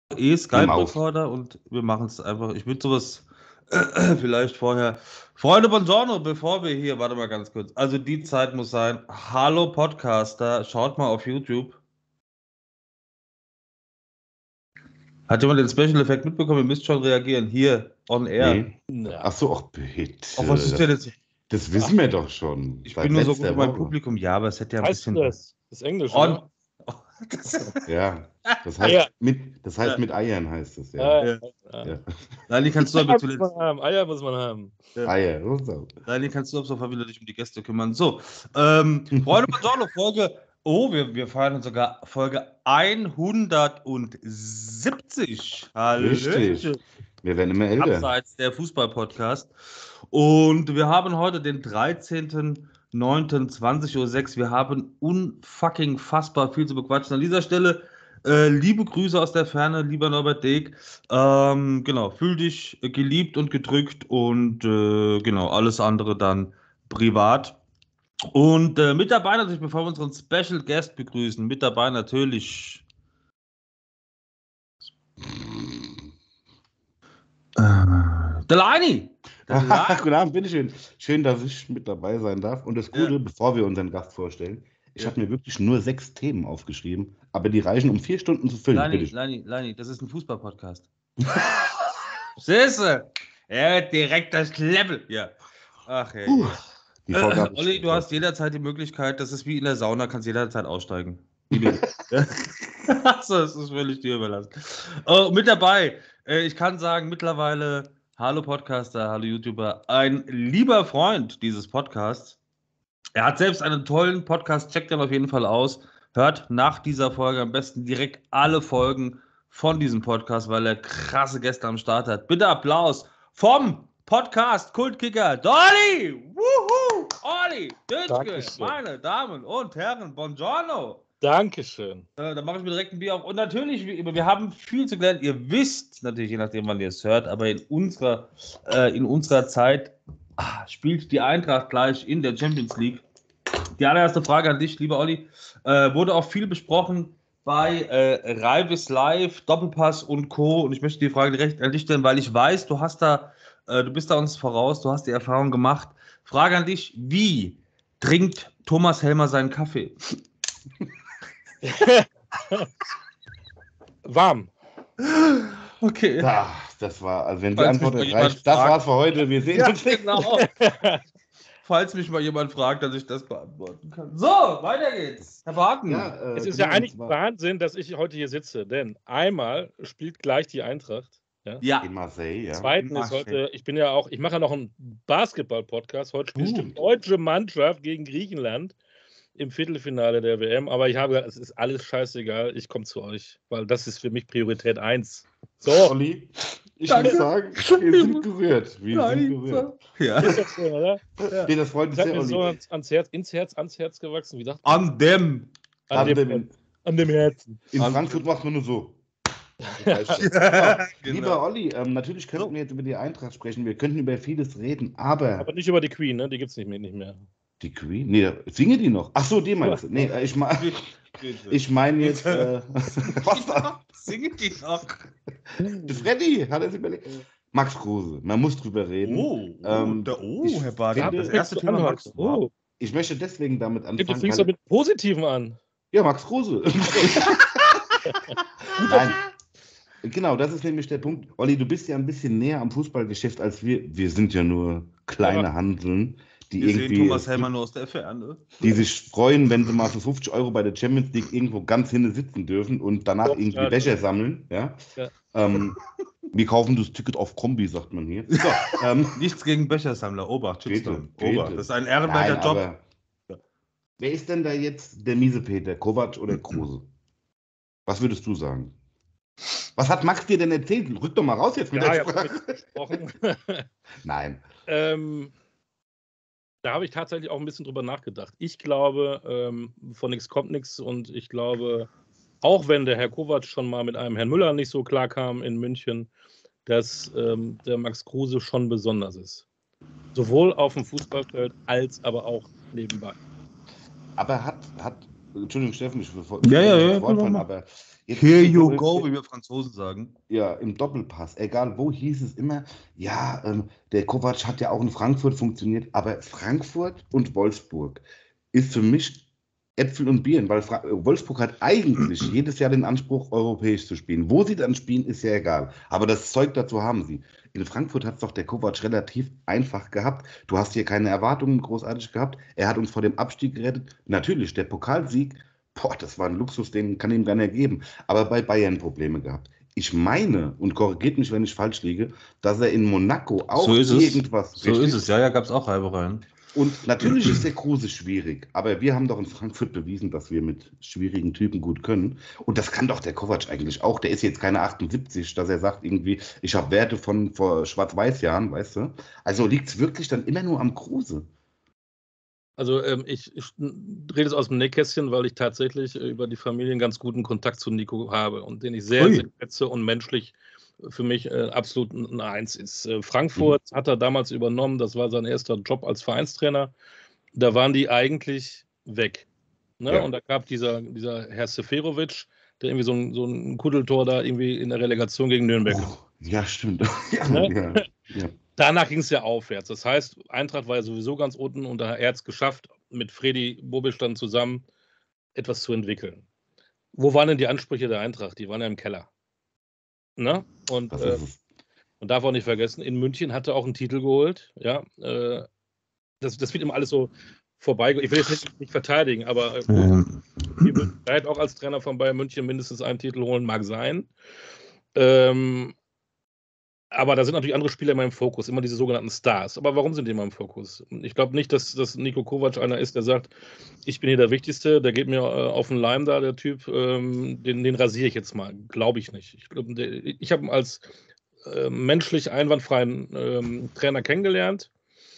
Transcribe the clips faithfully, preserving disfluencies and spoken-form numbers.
eh Skype-Recorder und wir machen es einfach. Ich würde sowas äh, vielleicht vorher. Freunde, buongiorno, bevor wir hier, warte mal ganz kurz. Also die Zeit muss sein. Hallo Podcaster, schaut mal auf YouTube. Hat jemand den Special Effekt mitbekommen? Ihr müsst schon reagieren. Hier, on air. Nee. Achso, ach bitte. Ach, was ist denn jetzt? Das wissen wir doch schon. Ich bin nur so gut mit meinem Publikum. Ja, aber es hätte ja ein heißt bisschen. Das? Das ist Englisch, on. oder? Das, ja, das heißt, Eier. mit, das heißt Ja. mit Eiern heißt es, ja. Ja. ja. Ja. Nein, die kannst du Eier aber muss zuletzt. man haben. Eier muss man haben. Eier, so. Nein, die kannst du ab sofort wieder dich um die Gäste kümmern. So, ähm, Freunde, buongiorno, Folge. Oh, wir, wir feiern sogar Folge hundertsiebzig. Richtig. Wir werden immer älter. Abseits der Fußball-Podcast. Und wir haben heute den dreizehnten neunten zwanzig Uhr sechs. Wir haben unfucking fassbar viel zu bequatschen. An dieser Stelle äh, liebe Grüße aus der Ferne, lieber Norbert Deeg. Ähm, genau, fühl dich geliebt und gedrückt und äh, genau, alles andere dann privat. Und äh, mit dabei natürlich, bevor wir unseren Special Guest begrüßen, mit dabei natürlich äh, Delaney. Guten Abend, bitteschön. Schön, dass ich mit dabei sein darf. Und das Gute, Ja. bevor wir unseren Gast vorstellen, ich Ja. habe mir wirklich nur sechs Themen aufgeschrieben, aber die reichen, um vier Stunden zu füllen. Lani, Bitte. Lani, Lani, das ist ein Fußball-Podcast. Siehst du? Ja, direkt das Level. Ja. Ach, hey. Puh, die Äh, Vorgabe Olli, steht du fest. hast jederzeit die Möglichkeit, das ist wie in der Sauna, kannst jederzeit aussteigen. Achso, das ist völlig dir überlassen. Oh, mit dabei, äh, ich kann sagen, mittlerweile, hallo Podcaster, hallo YouTuber, ein lieber Freund dieses Podcasts. Er hat selbst einen tollen Podcast, checkt den auf jeden Fall aus. Hört nach dieser Folge am besten direkt alle Folgen von diesem Podcast, weil er krasse Gäste am Start hat. Bitte Applaus vom Podcast Kultkicker Dolly! Wuhu! Olli, Dötschke, Dankeschön. meine Damen und Herren, buongiorno! Dankeschön. Äh, dann mache ich mir direkt ein Bier auf. Und natürlich, wie immer, wir haben viel zu lernen. Ihr wisst natürlich, je nachdem, wann ihr es hört, aber in unserer, äh, in unserer Zeit ah, spielt die Eintracht gleich in der Champions League. Die allererste Frage an dich, lieber Olli. Äh, wurde auch viel besprochen bei äh, Reivis Live, Doppelpass und Co. Und ich möchte die Frage direkt an dich stellen, weil ich weiß, du hast da, äh, du bist da uns voraus, du hast die Erfahrung gemacht. Frage an dich: Wie trinkt Thomas Helmer seinen Kaffee? Warm. Okay. Da, das war, also wenn die Falls Antwort mich mal jemand reicht, das fragt. war's für heute. Wir sehen Ja, uns nächste genau. Woche. Falls mich mal jemand fragt, dass ich das beantworten kann. So, weiter geht's. Herr Barton. Ja, äh, Es ist genau, ja eigentlich und zwar Wahnsinn, dass ich heute hier sitze, denn einmal spielt gleich die Eintracht. Ja. Ja. in Marseille, ja. Zweitens ist Marseille. heute, ich bin ja auch, ich mache ja noch einen Basketball-Podcast. Heute spielt Uh. die deutsche Mannschaft gegen Griechenland im Viertelfinale der W M. Aber ich habe gesagt, es ist alles scheißegal, ich komme zu euch, weil das ist für mich Priorität eins. So, Olli, ich Danke. muss sagen, wir sind gerührt. Wir sind gerührt. Ja. ist doch schön, oder? Ja. Nee, das freut mich Das hat sehr, mir so Olli. ans, ans Herz, ins Herz, ans Herz gewachsen. Wie sagt An dem. an, An dem, dem- an dem Herzen. In An- Frankfurt macht man nur so. Ja, Lieber genau. Olli, ähm, natürlich könnten So. wir jetzt über die Eintracht sprechen, wir könnten über vieles reden, aber Aber nicht über die Queen, ne? Die gibt es nicht mehr. Nicht mehr. die Queen, nee, singe die noch? Ach so, die meinst du? Nee, äh, ich meine ich mein jetzt, äh, was da? Singe die noch. Der Freddy, hat er sich überlegt. Max Kruse, man muss drüber reden. Oh, oh, Ähm, der, oh ich Herr Barton. finde- Das erste Fängst du Thema an Max. heute? Oh, Ich möchte deswegen damit du anfangen. fängst weil- doch mit Positiven an. Ja, Max Kruse. Nein. Genau, das ist nämlich der Punkt. Olli, du bist ja ein bisschen näher am Fußballgeschäft als wir. Wir sind ja nur kleine Ja. Handeln, die Wir sehen irgendwie, Thomas Helmer nur aus der Ferne. die sich freuen, wenn sie mal für fünfzig Euro bei der Champions League irgendwo ganz hinten sitzen dürfen und danach Doch, irgendwie ja. Becher sammeln. Ja? Ja. Ähm, wir kaufen das Ticket auf Kombi, sagt man hier. So, ähm, Nichts gegen Bechersammler. Obacht, Shitstorm. Bitte, bitte. Obacht. Das ist ein ehrenwerter nein, Job. aber wer ist denn da jetzt der miese Peter, Kovac oder Kruse? Was würdest du sagen? Was hat Max dir denn erzählt? Rück doch mal raus jetzt mit Ja, der ich habe Sprache. mit gesprochen. Nein. ähm, da habe ich tatsächlich auch ein bisschen drüber nachgedacht. Ich glaube, ähm, von nichts kommt nichts und ich glaube, auch wenn der Herr Kovac schon mal mit einem Herrn Müller nicht so klar kam in München, dass ähm, der Max Kruse schon besonders ist. Sowohl auf dem Fußballfeld als aber auch nebenbei. Aber hat, hat Entschuldigung, Steffen, ich will ja, ja, ja, Wort fallen, genau. aber jetzt Here you go, wie wir Franzosen sagen. Ja, im Doppelpass, egal wo, hieß es immer, ja, ähm, der Kovac hat ja auch in Frankfurt funktioniert, aber Frankfurt und Wolfsburg ist für mich Äpfel und Birnen, weil Fra Wolfsburg hat eigentlich jedes Jahr den Anspruch, europäisch zu spielen. Wo sie dann spielen, ist ja egal. Aber das Zeug dazu haben sie. In Frankfurt hat es doch der Kovac relativ einfach gehabt. Du hast hier keine Erwartungen großartig gehabt. Er hat uns vor dem Abstieg gerettet. Natürlich, der Pokalsieg, boah, das war ein Luxus, den kann ihm keiner geben. Aber bei Bayern Probleme gehabt. Ich meine, und korrigiert mich, wenn ich falsch liege, dass er in Monaco auch So ist es. irgendwas. So ist es, ja, ja, gab es auch Reibereien. Und natürlich ist der Kruse schwierig, aber wir haben doch in Frankfurt bewiesen, dass wir mit schwierigen Typen gut können. Und das kann doch der Kovac eigentlich auch. Der ist jetzt keine achtundsiebzig, dass er sagt irgendwie, ich habe Werte von vor Schwarz-Weiß-Jahren, weißt du? Also liegt es wirklich dann immer nur am Kruse? Also ähm, ich, ich rede es aus dem Nähkästchen, weil ich tatsächlich äh, über die Familie einen ganz guten Kontakt zu Nico habe und den ich sehr, Ui. sehr schätze und menschlich für mich äh, absolut ein Eins ist. Äh, Frankfurt mhm. hat er damals übernommen, das war sein erster Job als Vereinstrainer. Da waren die eigentlich weg. Ne? Ja. Und da gab dieser, dieser Herr Seferovic, der irgendwie so ein, so ein Kuddeltor da irgendwie in der Relegation gegen Nürnberg. Oh, ja, stimmt. ja, ne? ja, ja. Danach ging es ja aufwärts. Das heißt, Eintracht war ja sowieso ganz unten und da hat er es geschafft, mit Freddy Bobic dann zusammen etwas zu entwickeln. Wo waren denn die Ansprüche der Eintracht? Die waren ja im Keller. Ne? Und äh, man darf auch nicht vergessen, in München hat er auch einen Titel geholt. Ja, äh, das, das wird immer alles so vorbei. Ich will jetzt nicht, nicht verteidigen, aber äh, Ähm. vielleicht auch als Trainer von Bayern München mindestens einen Titel holen, mag sein. Ähm, aber da sind natürlich andere Spieler immer im Fokus, immer diese sogenannten Stars. Aber warum sind die immer im Fokus? Ich glaube nicht, dass, dass Nico Kovac einer ist, der sagt, ich bin hier der Wichtigste, der geht mir äh, auf den Leim da, der Typ, ähm, den, den rasiere ich jetzt mal. Glaube ich nicht. Ich, glaub, der, ich habe ihn als äh, menschlich einwandfreien ähm, Trainer kennengelernt.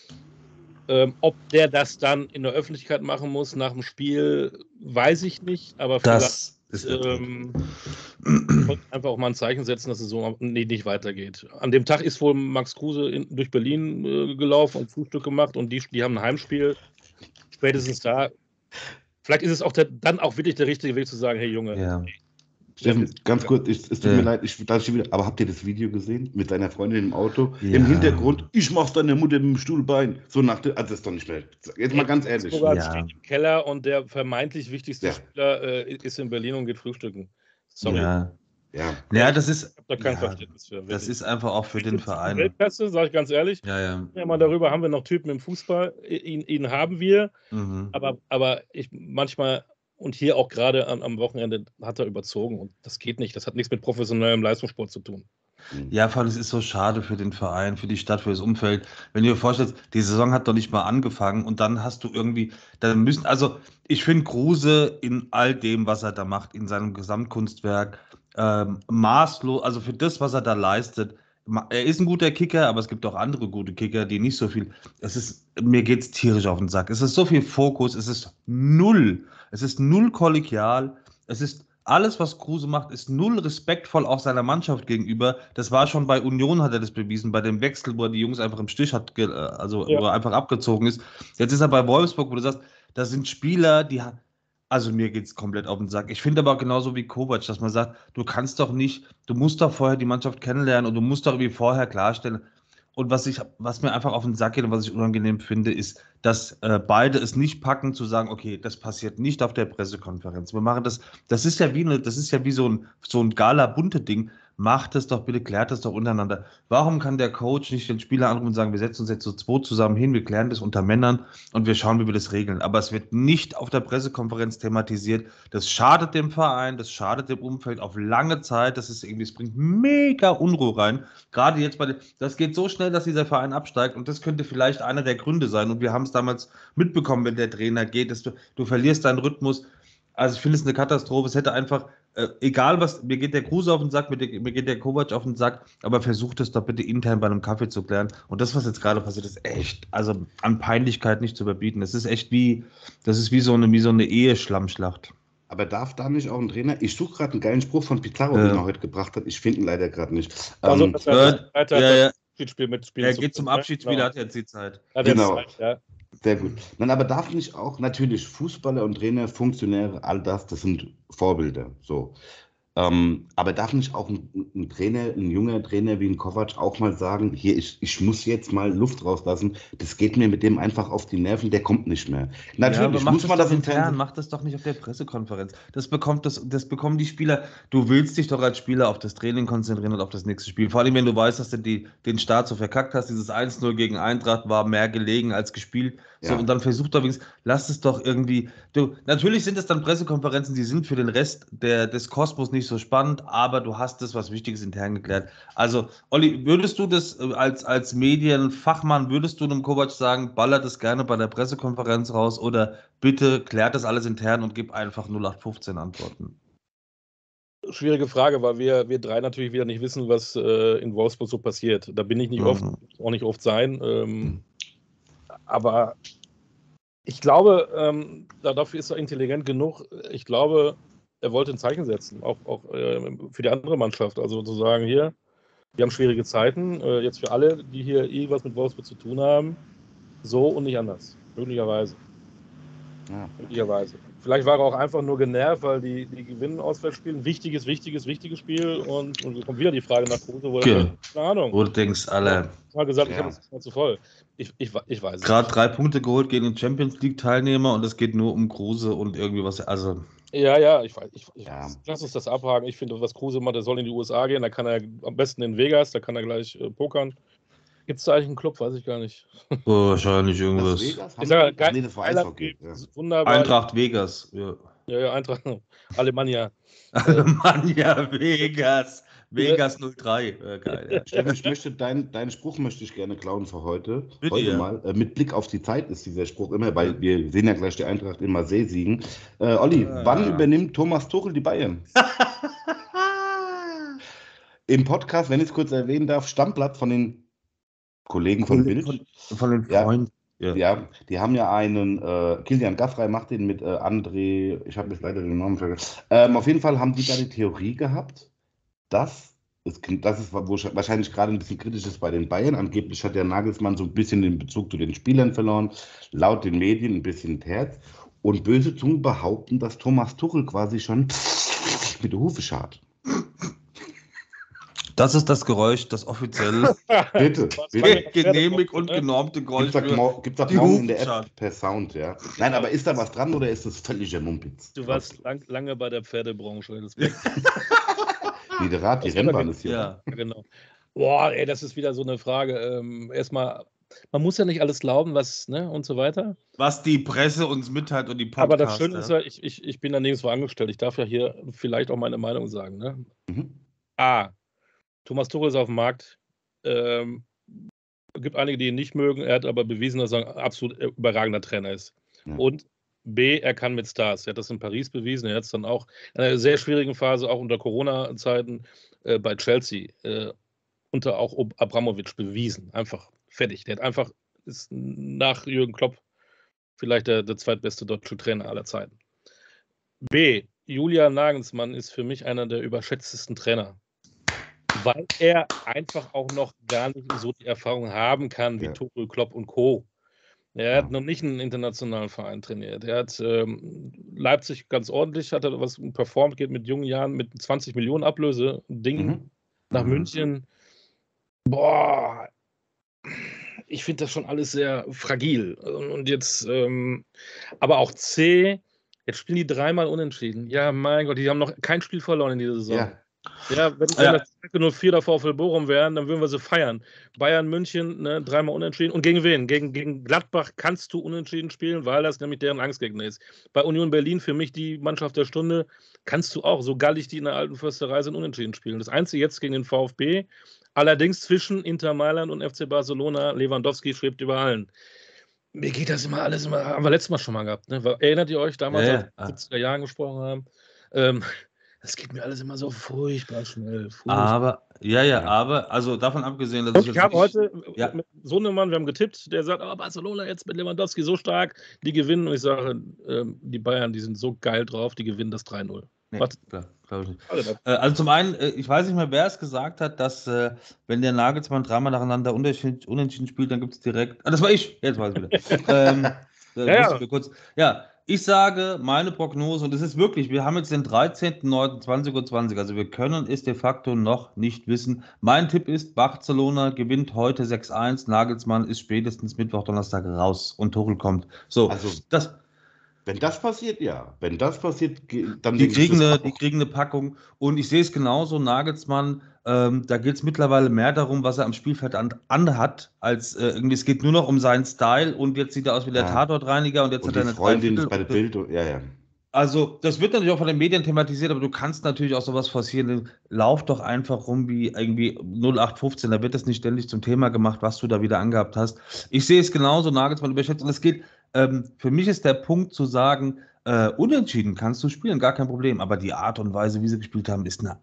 Ähm, ob der das dann in der Öffentlichkeit machen muss nach dem Spiel, weiß ich nicht. Aber das vielleicht ähm, einfach auch mal ein Zeichen setzen, dass es so nee, nicht weitergeht. An dem Tag ist wohl Max Kruse in, durch Berlin äh, gelaufen und Frühstück gemacht und die, die haben ein Heimspiel. Spätestens da. Vielleicht ist es auch der, dann auch wirklich der richtige Weg zu sagen, hey Junge. Ja. Steffen, ganz kurz, ich, es tut ja. mir leid, ich, da schon wieder, aber habt ihr das Video gesehen mit seiner Freundin im Auto? Ja. Im Hintergrund, ich mach's deiner Mutter mit dem Stuhlbein. So nach der, also das ist doch nicht mehr. Jetzt mal ganz ehrlich. Ja. Steht im Keller und der vermeintlich wichtigste ja. Spieler äh, ist in Berlin und geht frühstücken. Sorry. Ja. Ja. ja, das ist. Ich hab da kein ja, Verständnis für. Das ist einfach auch für den Verein. Weltklasse, sage ich ganz ehrlich. Ja, ja. Ja, mal darüber haben wir noch Typen im Fußball. Ihn, ihn haben wir. Mhm. Aber, aber ich manchmal. Und hier auch gerade am, am Wochenende hat er überzogen. Und das geht nicht. Das hat nichts mit professionellem Leistungssport zu tun. Ja, vor allem es ist so schade für den Verein, für die Stadt, für das Umfeld. Wenn du dir vorstellst, die Saison hat doch nicht mal angefangen und dann hast du irgendwie, dann müssen, also ich finde Kruse in all dem, was er da macht, in seinem Gesamtkunstwerk, ähm, maßlos, also für das, was er da leistet. Er ist ein guter Kicker, aber es gibt auch andere gute Kicker, die nicht so viel. Es ist, mir geht es tierisch auf den Sack. Es ist so viel Fokus, es ist null. Es ist null kollegial. Es ist alles, was Kruse macht, ist null respektvoll auch seiner Mannschaft gegenüber. Das war schon bei Union, hat er das bewiesen, bei dem Wechsel, wo er die Jungs einfach im Stich hat, also ja. wo er einfach abgezogen ist. Jetzt ist er bei Wolfsburg, wo du sagst, da sind Spieler, die haben. Also mir geht es komplett auf den Sack. Ich finde aber genauso wie Kovac, dass man sagt, du kannst doch nicht, du musst doch vorher die Mannschaft kennenlernen und du musst doch irgendwie vorher klarstellen. Und was ich, was mir einfach auf den Sack geht und was ich unangenehm finde, ist, dass äh, beide es nicht packen, zu sagen, okay, das passiert nicht auf der Pressekonferenz. Wir machen das, das ist ja wie eine, das ist ja wie so ein, so ein Gala-bunte-Ding. Macht es doch bitte, klärt es doch untereinander. Warum kann der Coach nicht den Spieler anrufen und sagen, wir setzen uns jetzt so zwei zusammen hin, wir klären das unter Männern und wir schauen, wie wir das regeln. Aber es wird nicht auf der Pressekonferenz thematisiert. Das schadet dem Verein, das schadet dem Umfeld auf lange Zeit. Das ist irgendwie, es bringt mega Unruhe rein. Gerade jetzt bei den, das geht so schnell, dass dieser Verein absteigt und das könnte vielleicht einer der Gründe sein. Und wir haben es damals mitbekommen, wenn der Trainer geht, dass du, du verlierst deinen Rhythmus. Also ich finde es eine Katastrophe. Es hätte einfach, äh, egal was, mir geht der Kruse auf den Sack, mir, der, mir geht der Kovac auf den Sack, aber versucht es doch bitte intern bei einem Kaffee zu klären. Und das, was jetzt gerade passiert, ist echt, also an Peinlichkeit nicht zu überbieten. Das ist echt wie, das ist wie so eine, wie so eine Eheschlammschlacht. Aber darf da nicht auch ein Trainer, ich suche gerade einen geilen Spruch von Pizarro, Ja. den er heute gebracht hat, ich finde ihn leider gerade nicht. Also, Ähm, dass er äh, weiter ja, ja. Abschiedsspiel mitspielen Er zu geht zum können, Abschiedsspiel, genau. hat jetzt die Zeit. Hat er Genau. Zeit, ja. Sehr gut. Nein, aber darf nicht auch natürlich Fußballer und Trainer, Funktionäre, all das, das sind Vorbilder. So. Ähm, aber darf nicht auch ein, ein Trainer, ein junger Trainer wie ein Kovac auch mal sagen, hier, ich, ich muss jetzt mal Luft rauslassen, das geht mir mit dem einfach auf die Nerven, der kommt nicht mehr. Ja, aber Natürlich mach muss das man doch das im intern, Fernsehen. mach das doch nicht auf der Pressekonferenz. Das bekommt das, das bekommen die Spieler. Du willst dich doch als Spieler auf das Training konzentrieren und auf das nächste Spiel. Vor allem, wenn du weißt, dass du die, den Start so verkackt hast. Dieses eins null gegen Eintracht war mehr gelegen als gespielt. So, Ja. und dann versuch doch wenigstens, lass es doch irgendwie. Du, natürlich sind es dann Pressekonferenzen, die sind für den Rest der, des Kosmos nicht so spannend, aber du hast das was Wichtiges intern geklärt. Also, Olli, würdest du das äh, als, als Medienfachmann, würdest du einem Kovac sagen, ballert das gerne bei der Pressekonferenz raus oder bitte klärt das alles intern und gib einfach null acht fünfzehn Antworten? Schwierige Frage, weil wir, wir drei natürlich wieder nicht wissen, was äh, in Wolfsburg so passiert. Da bin ich nicht oft, Mhm. auch nicht oft sein. Ähm, aber ich glaube, ähm, dafür ist er intelligent genug. Ich glaube, er wollte ein Zeichen setzen, auch, auch äh, für die andere Mannschaft. Also zu sagen, hier, wir haben schwierige Zeiten, äh, jetzt für alle, die hier irgendwas mit Wolfsburg zu tun haben, so und nicht anders. Möglicherweise. Ja. Möglicherweise. Vielleicht war er auch einfach nur genervt, weil die, die gewinnen Auswärtsspiel. Ein wichtiges, wichtiges, wichtiges Spiel. Und, und so kommt wieder die Frage nach Kruse, wo er Ge- sagt, keine Ahnung. Wo du denkst, alle, Ich habe gesagt, ich Ja. habe es mal zu voll. Ich, ich, ich weiß es gerade nicht. drei Punkte geholt gegen den Champions League-Teilnehmer und es geht nur um Kruse und irgendwie was. Also, Ja, ja, ich weiß. Ich, ich Ja. weiß. Lass uns das abhaken. Ich finde, was Kruse macht, der soll in die U S A gehen. Da kann er am besten in Vegas, da kann er gleich äh, pokern. Gibt es da eigentlich einen Club? Weiß ich gar nicht. oh, wahrscheinlich Las irgendwas. Vegas? Ich sage, Haben die? Ach, nee, das war geiler Eishockey. Typ, Ja. wunderbar. Eintracht Vegas. Ja. Ja, ja, Eintracht. Alemannia. Alemannia Vegas. Vegas null drei. Ja, geil, ja. Steffen, ich möchte dein, deinen Spruch möchte ich gerne klauen für heute. Bitte, heute ja. mal. Äh, mit Blick auf die Zeit ist dieser Spruch immer, weil wir sehen ja gleich die Eintracht in Marseille siegen. Äh, Olli, Ah. wann übernimmt Thomas Tuchel die Bayern? Im Podcast, wenn ich es kurz erwähnen darf, Stammblatt von den Kollegen von Bild. Von, von den Ja. Freunden. Ja. Ja, die haben ja einen, äh, Kilian Gaffrey macht den mit äh, André, ich habe jetzt leider den Namen vergessen. Ähm, auf jeden Fall haben die da die Theorie gehabt, dass, es, das ist wo wahrscheinlich gerade ein bisschen kritisch ist bei den Bayern. Angeblich hat der Nagelsmann so ein bisschen den Bezug zu den Spielern verloren, laut den Medien ein bisschen Terz. Und böse Zungen behaupten, dass Thomas Tuchel quasi schon mit der Hufe schart. Das ist das Geräusch, das offiziell Bitte, Was bitte. lange- genehmigt und genormte Geräusch Gibt's das, für mor gibt's das die morgen in der Hufschart. App per Sound, ja? Nein, aber ist da was dran oder ist das völliger Mumpitz? Du warst lang, lange bei der Pferdebranche. Das Nee, der Rad, die Das war Rennbahn doch- ist hier. Ja. Ja, genau. Boah, ey, das ist wieder so eine Frage. Ähm, erstmal, man muss ja nicht alles glauben, was, ne, und so weiter. Was die Presse uns mitteilt und die Podcaster. Aber das Schöne ist ja, ich, ich, ich bin da nirgendwo angestellt. Ich darf ja hier vielleicht auch meine Meinung sagen. Ne? Mhm. A. Thomas Tuchel ist auf dem Markt. Ähm, gibt einige, die ihn nicht mögen. Er hat aber bewiesen, dass er ein absolut überragender Trainer ist. Ja. Und B. Er kann mit Stars. Er hat das in Paris bewiesen. Er hat es dann auch in einer sehr schwierigen Phase, auch unter Corona-Zeiten, äh, bei Chelsea, äh, unter auch Abramovic bewiesen. Einfach fertig. Der hat einfach, ist nach Jürgen Klopp vielleicht der, der zweitbeste deutsche Trainer aller Zeiten. B. Julian Nagelsmann ist für mich einer der überschätztesten Trainer. Weil er einfach auch noch gar nicht so die Erfahrung haben kann wie Ja. Tuchel, Klopp und Co. Er Ja. hat noch nicht einen internationalen Verein trainiert. Er hat ähm, Leipzig ganz ordentlich, hat er was performt, geht mit jungen Jahren mit zwanzig Millionen Ablöse, Ding Mhm. nach Mhm. München. Boah, ich finde das schon alles sehr fragil. Und jetzt, ähm, aber auch C, jetzt spielen die dreimal unentschieden. Ja, mein Gott, die haben noch kein Spiel verloren in dieser Saison. Ja, Ja, wenn, wenn Ja. das null vier der VfL Bochum wären, dann würden wir sie feiern. Bayern, München, ne, dreimal unentschieden. Und gegen wen? Gegen, gegen Gladbach kannst du unentschieden spielen, weil das nämlich deren Angstgegner ist. Bei Union Berlin, für mich die Mannschaft der Stunde, kannst du auch, so gallig die in der alten Försterei sind, unentschieden spielen. Das Einzige jetzt gegen den VfB, allerdings zwischen Inter Mailand und F C Barcelona, Lewandowski schwebt über allen. Mir geht das immer alles immer, haben wir letztes Mal schon mal gehabt. Ne? Erinnert ihr euch damals, Ja, als ja. wir in den siebziger Jahren gesprochen haben? Ähm, das geht mir alles immer so furchtbar schnell. Furchtbar. Aber, ja, ja, Ja. aber, also davon abgesehen, dass Und ich ich jetzt habe nicht- heute Ja. mit so einem Mann, wir haben getippt, der sagt, oh, Barcelona jetzt mit Lewandowski so stark, die gewinnen. Und ich sage, ähm, die Bayern, die sind so geil drauf, die gewinnen das drei null. Nee, Was? klar, glaube ich nicht. Also, Äh, also zum einen, äh, ich weiß nicht mehr, wer es gesagt hat, dass äh, wenn der Nagelsmann dreimal nacheinander unentschieden, unentschieden spielt, dann gibt es direkt. Ah, das war ich, jetzt weiß ich wieder. ähm, äh, Ja, musste ja. ich mir kurz. Ja, ich sage, meine Prognose, und es ist wirklich, wir haben jetzt den dreizehnten neunten zwanzig Uhr zwanzig, also wir können es de facto noch nicht wissen. Mein Tipp ist, Barcelona gewinnt heute sechs eins, Nagelsmann ist spätestens Mittwoch, Donnerstag raus und Tuchel kommt. So, Also, das, wenn das passiert, ja. Wenn das passiert, ge- dann Die denke ich kriegen das eine, die auch. kriegen eine Packung. Und ich sehe es genauso, Nagelsmann, ähm, da geht es mittlerweile mehr darum, was er am Spielfeld an, anhat, als äh, irgendwie, es geht nur noch um seinen Style und jetzt sieht er aus wie der Ja. Tatortreiniger und jetzt Und hat er die eine Freundin ist Dreiviertel. bei der Bild. Ja, ja. Also, das wird natürlich auch von den Medien thematisiert, aber du kannst natürlich auch sowas forcieren. Lauf doch einfach rum wie irgendwie null acht fünfzehn, da wird das nicht ständig zum Thema gemacht, was du da wieder angehabt hast. Ich sehe es genauso, Nagelsmann überschätzt. Und es geht, ähm, für mich ist der Punkt zu sagen, äh, unentschieden kannst du spielen, gar kein Problem. Aber die Art und Weise, wie sie gespielt haben, ist eine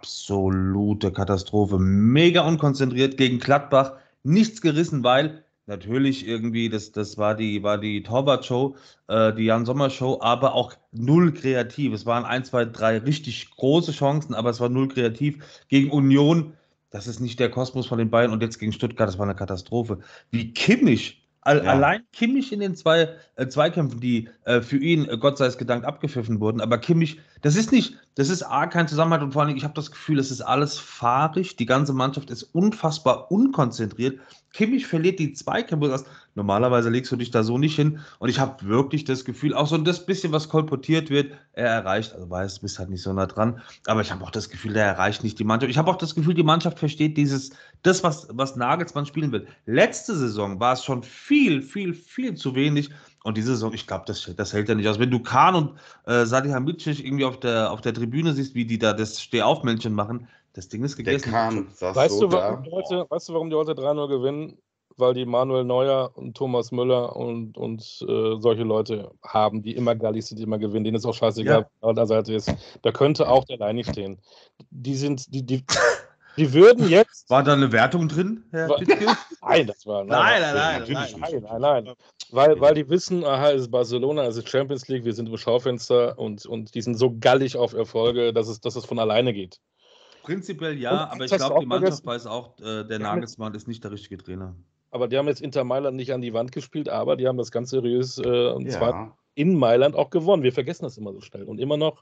absolute Katastrophe. Mega unkonzentriert gegen Gladbach, nichts gerissen, weil natürlich irgendwie, das, das war die, war die Torwart-Show, äh, die Jan-Sommer-Show, aber auch null kreativ. Es waren ein, zwei, drei richtig große Chancen, aber es war null kreativ. Gegen Union, das ist nicht der Kosmos von den Bayern und jetzt gegen Stuttgart, das war eine Katastrophe. Wie Kimmich, al Ja. allein Kimmich in den zwei äh, Zweikämpfen, die äh, für ihn, äh, Gott sei es gedankt, abgepfiffen wurden, aber Kimmich, das ist nicht, das ist A, kein Zusammenhalt und vor allen Dingen, ich habe das Gefühl, es ist alles fahrig, die ganze Mannschaft ist unfassbar unkonzentriert. Kimmich verliert die Zweikämpfe, du sagst, normalerweise legst du dich da so nicht hin. Und ich habe wirklich das Gefühl, auch so das bisschen, was kolportiert wird, er erreicht, also weiß, du bist halt nicht so nah dran, aber ich habe auch das Gefühl, der erreicht nicht die Mannschaft. Ich habe auch das Gefühl, die Mannschaft versteht dieses, das, was, was Nagelsmann spielen will. Letzte Saison war es schon viel, viel, viel zu wenig. Und diese Saison, ich glaube, das, das hält er nicht aus. Wenn du Kahn und äh, Salihamidzic irgendwie auf der, auf der Tribüne siehst, wie die da das Stehaufmännchen machen, das Ding ist Der gegessen. Kahn saß Weißt so du, warum da. die heute, weißt du, warum die heute drei null gewinnen? Weil die Manuel Neuer und Thomas Müller und, und äh, solche Leute haben, die immer gallig sind, die immer gewinnen. Denen ist auch scheißegal, Ja. wer an der Seite ist. Da könnte auch der Leini stehen. Die sind, die, die, die würden jetzt. War da eine Wertung drin, Herr Wa- Pitzke? Nein, das war. Nein, nein, Ja, nein, natürlich nein, nicht. Nein, nein, nein. Weil, weil die wissen, aha, es ist Barcelona, es ist Champions League, wir sind im Schaufenster und, und die sind so gallig auf Erfolge, dass es, dass es von alleine geht. Prinzipiell Und ja, aber eins ich hast du glaube, auch die Mannschaft vergessen. weiß auch, äh, der Die haben jetzt- Nagelsmann ist nicht der richtige Trainer. Aber die haben jetzt Inter Mailand nicht an die Wand gespielt, aber die haben das ganz seriös äh, und zwar Ja. in Mailand auch gewonnen. Wir vergessen das immer so schnell. Und immer noch,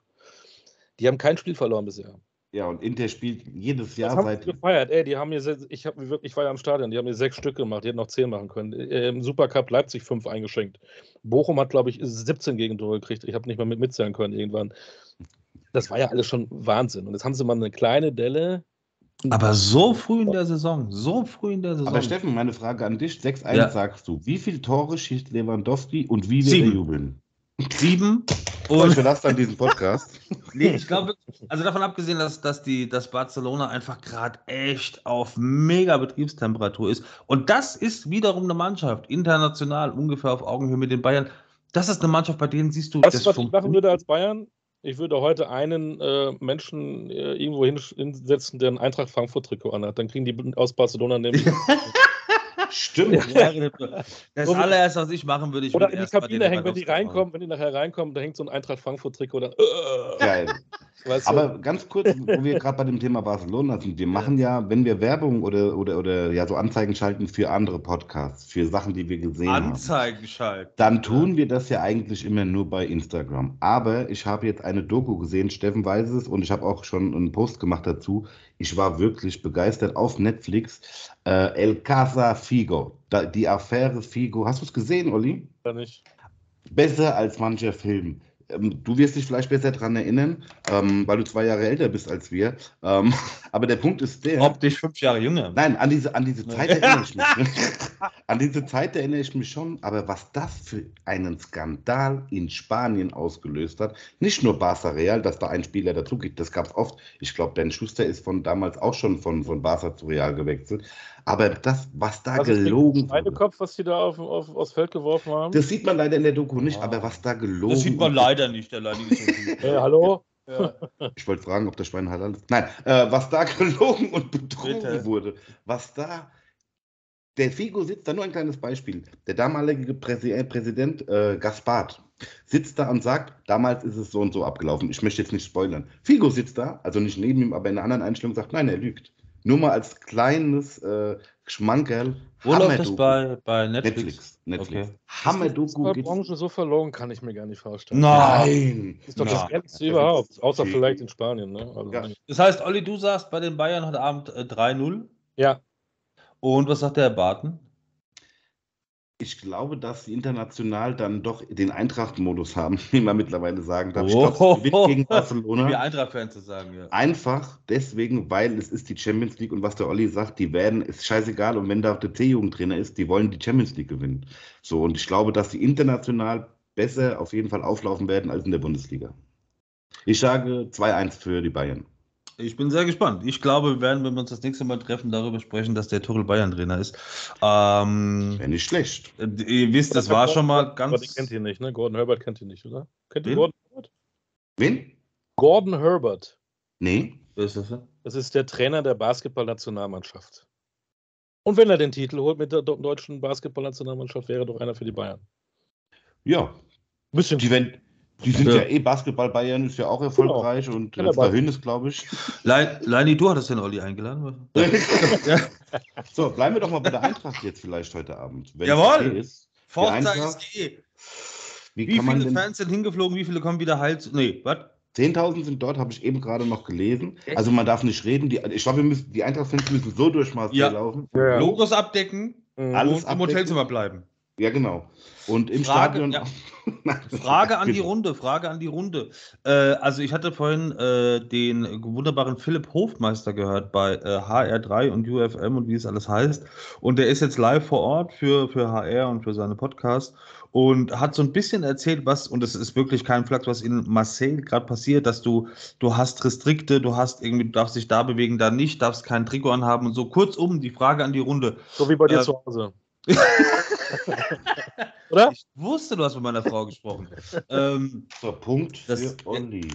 die haben kein Spiel verloren bisher. Ja, und Inter spielt jedes Das Jahr haben seit. sie gefeiert. Ey, die haben mir sechs, ich, hab, ich war ja am Stadion, die haben mir sechs Stück gemacht, die hätten noch zehn machen können. Äh, Im Supercup Leipzig fünf eingeschenkt. Bochum hat, glaube ich, siebzehn Gegentore gekriegt. Ich habe nicht mal mit mitzählen können irgendwann. Das war ja alles schon Wahnsinn. Und jetzt haben sie mal eine kleine Delle. Aber so früh in der Saison, so früh in der Saison. Aber Steffen, meine Frage an dich: sechs eins Ja. sagst du. Wie viele Tore schießt Lewandowski und wie wird Sieben. er jubeln? Sieben. So, ich Und verlasse dann diesen Podcast. nee, ich glaube, also davon abgesehen, dass, dass, die, dass Barcelona einfach gerade echt auf mega Betriebstemperatur ist. Und das ist wiederum eine Mannschaft, international, ungefähr auf Augenhöhe mit den Bayern. Das ist eine Mannschaft, bei denen siehst du, Weißt das du, was ich machen funktioniert. würde als Bayern? Ich würde heute einen äh, Menschen äh, irgendwo hin- hinsetzen, der ein Eintracht Frankfurt-Trikot anhat. Dann kriegen die aus Barcelona nämlich. Stimmt. Das allererste, was ich machen würde, ich Oder würde in die erst mal Kabine den hängen, wenn die Lewandowski reinkommen, wenn die nachher reinkommen, da hängt so ein Eintracht Frankfurt-Trikot. Dann, äh, Geil. weißt du? Aber ganz kurz, wo wir gerade bei dem Thema Barcelona sind, wir machen ja, wenn wir Werbung oder, oder, oder ja so Anzeigen schalten für andere Podcasts, für Sachen, die wir gesehen haben, Anzeigen schalten. dann tun wir das ja eigentlich immer nur bei Instagram. Aber ich habe jetzt eine Doku gesehen, Steffen weiß es, und ich habe auch schon einen Post gemacht dazu. Ich war wirklich begeistert auf Netflix. Äh, El Casa Figo, da, die Affäre Figo. Hast du es gesehen, Olli? Oder nicht? Besser als mancher Film. Ähm, du wirst dich vielleicht besser daran erinnern, ähm, weil du zwei Jahre älter bist als wir. Ähm, aber der Punkt ist der. Optisch fünf Jahre jünger. Nein, an diese, an diese Zeit erinnere ich mich. An diese Zeit erinnere ich mich schon, aber was das für einen Skandal in Spanien ausgelöst hat, nicht nur Barça Real, dass da ein Spieler dazu geht, das gab es oft. Ich glaube, Ben Schuster ist von damals auch schon von, von Barça zu Real gewechselt. Aber das, was da Was ist gelogen der Schweinekopf, was die da auf, auf, aufs Feld geworfen haben? das sieht man leider in der Doku nicht, aber was da gelogen Das sieht man und- leider nicht, der leidige Typ. Hey, hallo? Ja. Ich wollte fragen, ob das Schwein halal ist. Nein, äh, was da gelogen und betrogen Bitte. wurde, was da. Der Figo sitzt da, nur ein kleines Beispiel. Der damalige Präsi Präsident äh, Gaspard, sitzt da und sagt, damals ist es so und so abgelaufen. Ich möchte jetzt nicht spoilern. Figo sitzt da, also nicht neben ihm, aber in einer anderen Einstellung sagt, nein, er lügt. Nur mal als kleines äh, Schmankerl. Wo läuft das Hammerdoku. bei, bei Netflix? Netflix. Netflix. Okay. Hammerdoku Die geht's. Branche so verloren, kann ich mir gar nicht vorstellen. Nein! Das ist doch Na. das Ärgste Das überhaupt, ist- außer okay. vielleicht in Spanien. Ne? Also, Ja. Das heißt, Olli, du sagst bei den Bayern heute Abend äh, drei null. ja, Und was sagt der Herr Barton? Ich glaube, dass sie international dann doch den Eintracht-Modus haben, wie man mittlerweile sagen darf. Ich glaube, Oh. sie gewinnt gegen Wie wir Barcelona. Eintracht-Fans zu sagen, ja. Einfach deswegen, weil es ist die Champions League und was der Olli sagt, die werden, ist scheißegal. Und wenn da der C-Jugendtrainer ist, die wollen die Champions League gewinnen. So, und ich glaube, dass sie international besser auf jeden Fall auflaufen werden als in der Bundesliga. Ich sage zwei eins für die Bayern. Ich bin sehr gespannt. Ich glaube, wir werden, wenn wir uns das nächste Mal treffen, darüber sprechen, dass der Tuchel Bayern-Trainer ist. Ähm, Wäre nicht schlecht. äh, ihr wisst, das war schon mal Aber den ganz. kennt ihr nicht, ne? Gordon Herbert kennt ihr nicht, oder? Kennt ihr Wen? Gordon Herbert? Wen? Gordon Herbert. Nee. Wer ist das denn? Das ist der Trainer der Basketballnationalmannschaft. Und wenn er den Titel holt mit der do- deutschen Basketballnationalmannschaft, wäre doch einer für die Bayern. Ja. Bisschen Die, wenn, die sind Ja. ja, eh Basketball. Bayern ist ja auch erfolgreich und Ja, letzter aber- Höhnes, glaube ich. Lein- Leini, du hattest den Olli eingeladen. Ja. So, bleiben wir doch mal bei der Eintracht jetzt vielleicht heute Abend. Wenn es Jawohl. okay ist. Die Forza Eintracht, S G. wie, Wie kann man viele denn. Fans sind hingeflogen? Wie viele kommen wieder heil? zu- Nee, was? zehntausend sind dort, habe ich eben gerade noch gelesen. Also man darf nicht reden. Die, ich glaube, wir müssen, die Eintracht-Fans müssen so durch Marseille Ja. laufen. Ja, ja. Logos abdecken Mhm. Alles und im abdecken. Hotelzimmer bleiben. Ja, genau. Und im Frage- Stadion. ja. Frage an die Runde, Frage an die Runde. Äh, also ich hatte vorhin äh, den wunderbaren Philipp Hofmeister gehört bei äh, H R drei und U F M und wie es alles heißt. Und der ist jetzt live vor Ort für, für H R und für seine Podcasts und hat so ein bisschen erzählt, was, und es ist wirklich kein Flachs, was in Marseille gerade passiert, dass du, du hast Restrikte, du hast irgendwie, du darfst dich da bewegen, da nicht, darfst kein Trikot anhaben und so. Kurzum, die Frage an die Runde. So wie bei dir Äh, zu Hause. Oder? Ich wusste, du hast mit meiner Frau gesprochen. ähm, So, Punkt für Das- Olli.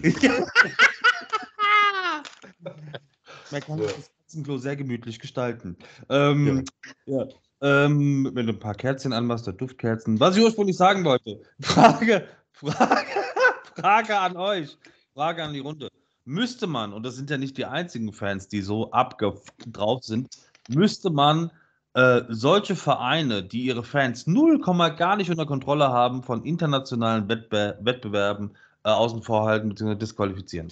Man kann sich das Katzenklo sehr gemütlich gestalten. Ähm, ja. Ähm, wenn du ein paar Kerzchen anmachst, oder Duftkerzen. Was ich ursprünglich sagen wollte. Frage, Frage, Frage an euch. Frage an die Runde. Müsste man, und das sind ja nicht die einzigen Fans, die so abgefuckt drauf sind, müsste man äh, solche Vereine, die ihre Fans null Komma gar nicht unter Kontrolle haben, von internationalen Wettbe Wettbewerben äh, außen vor halten bzw. disqualifizieren?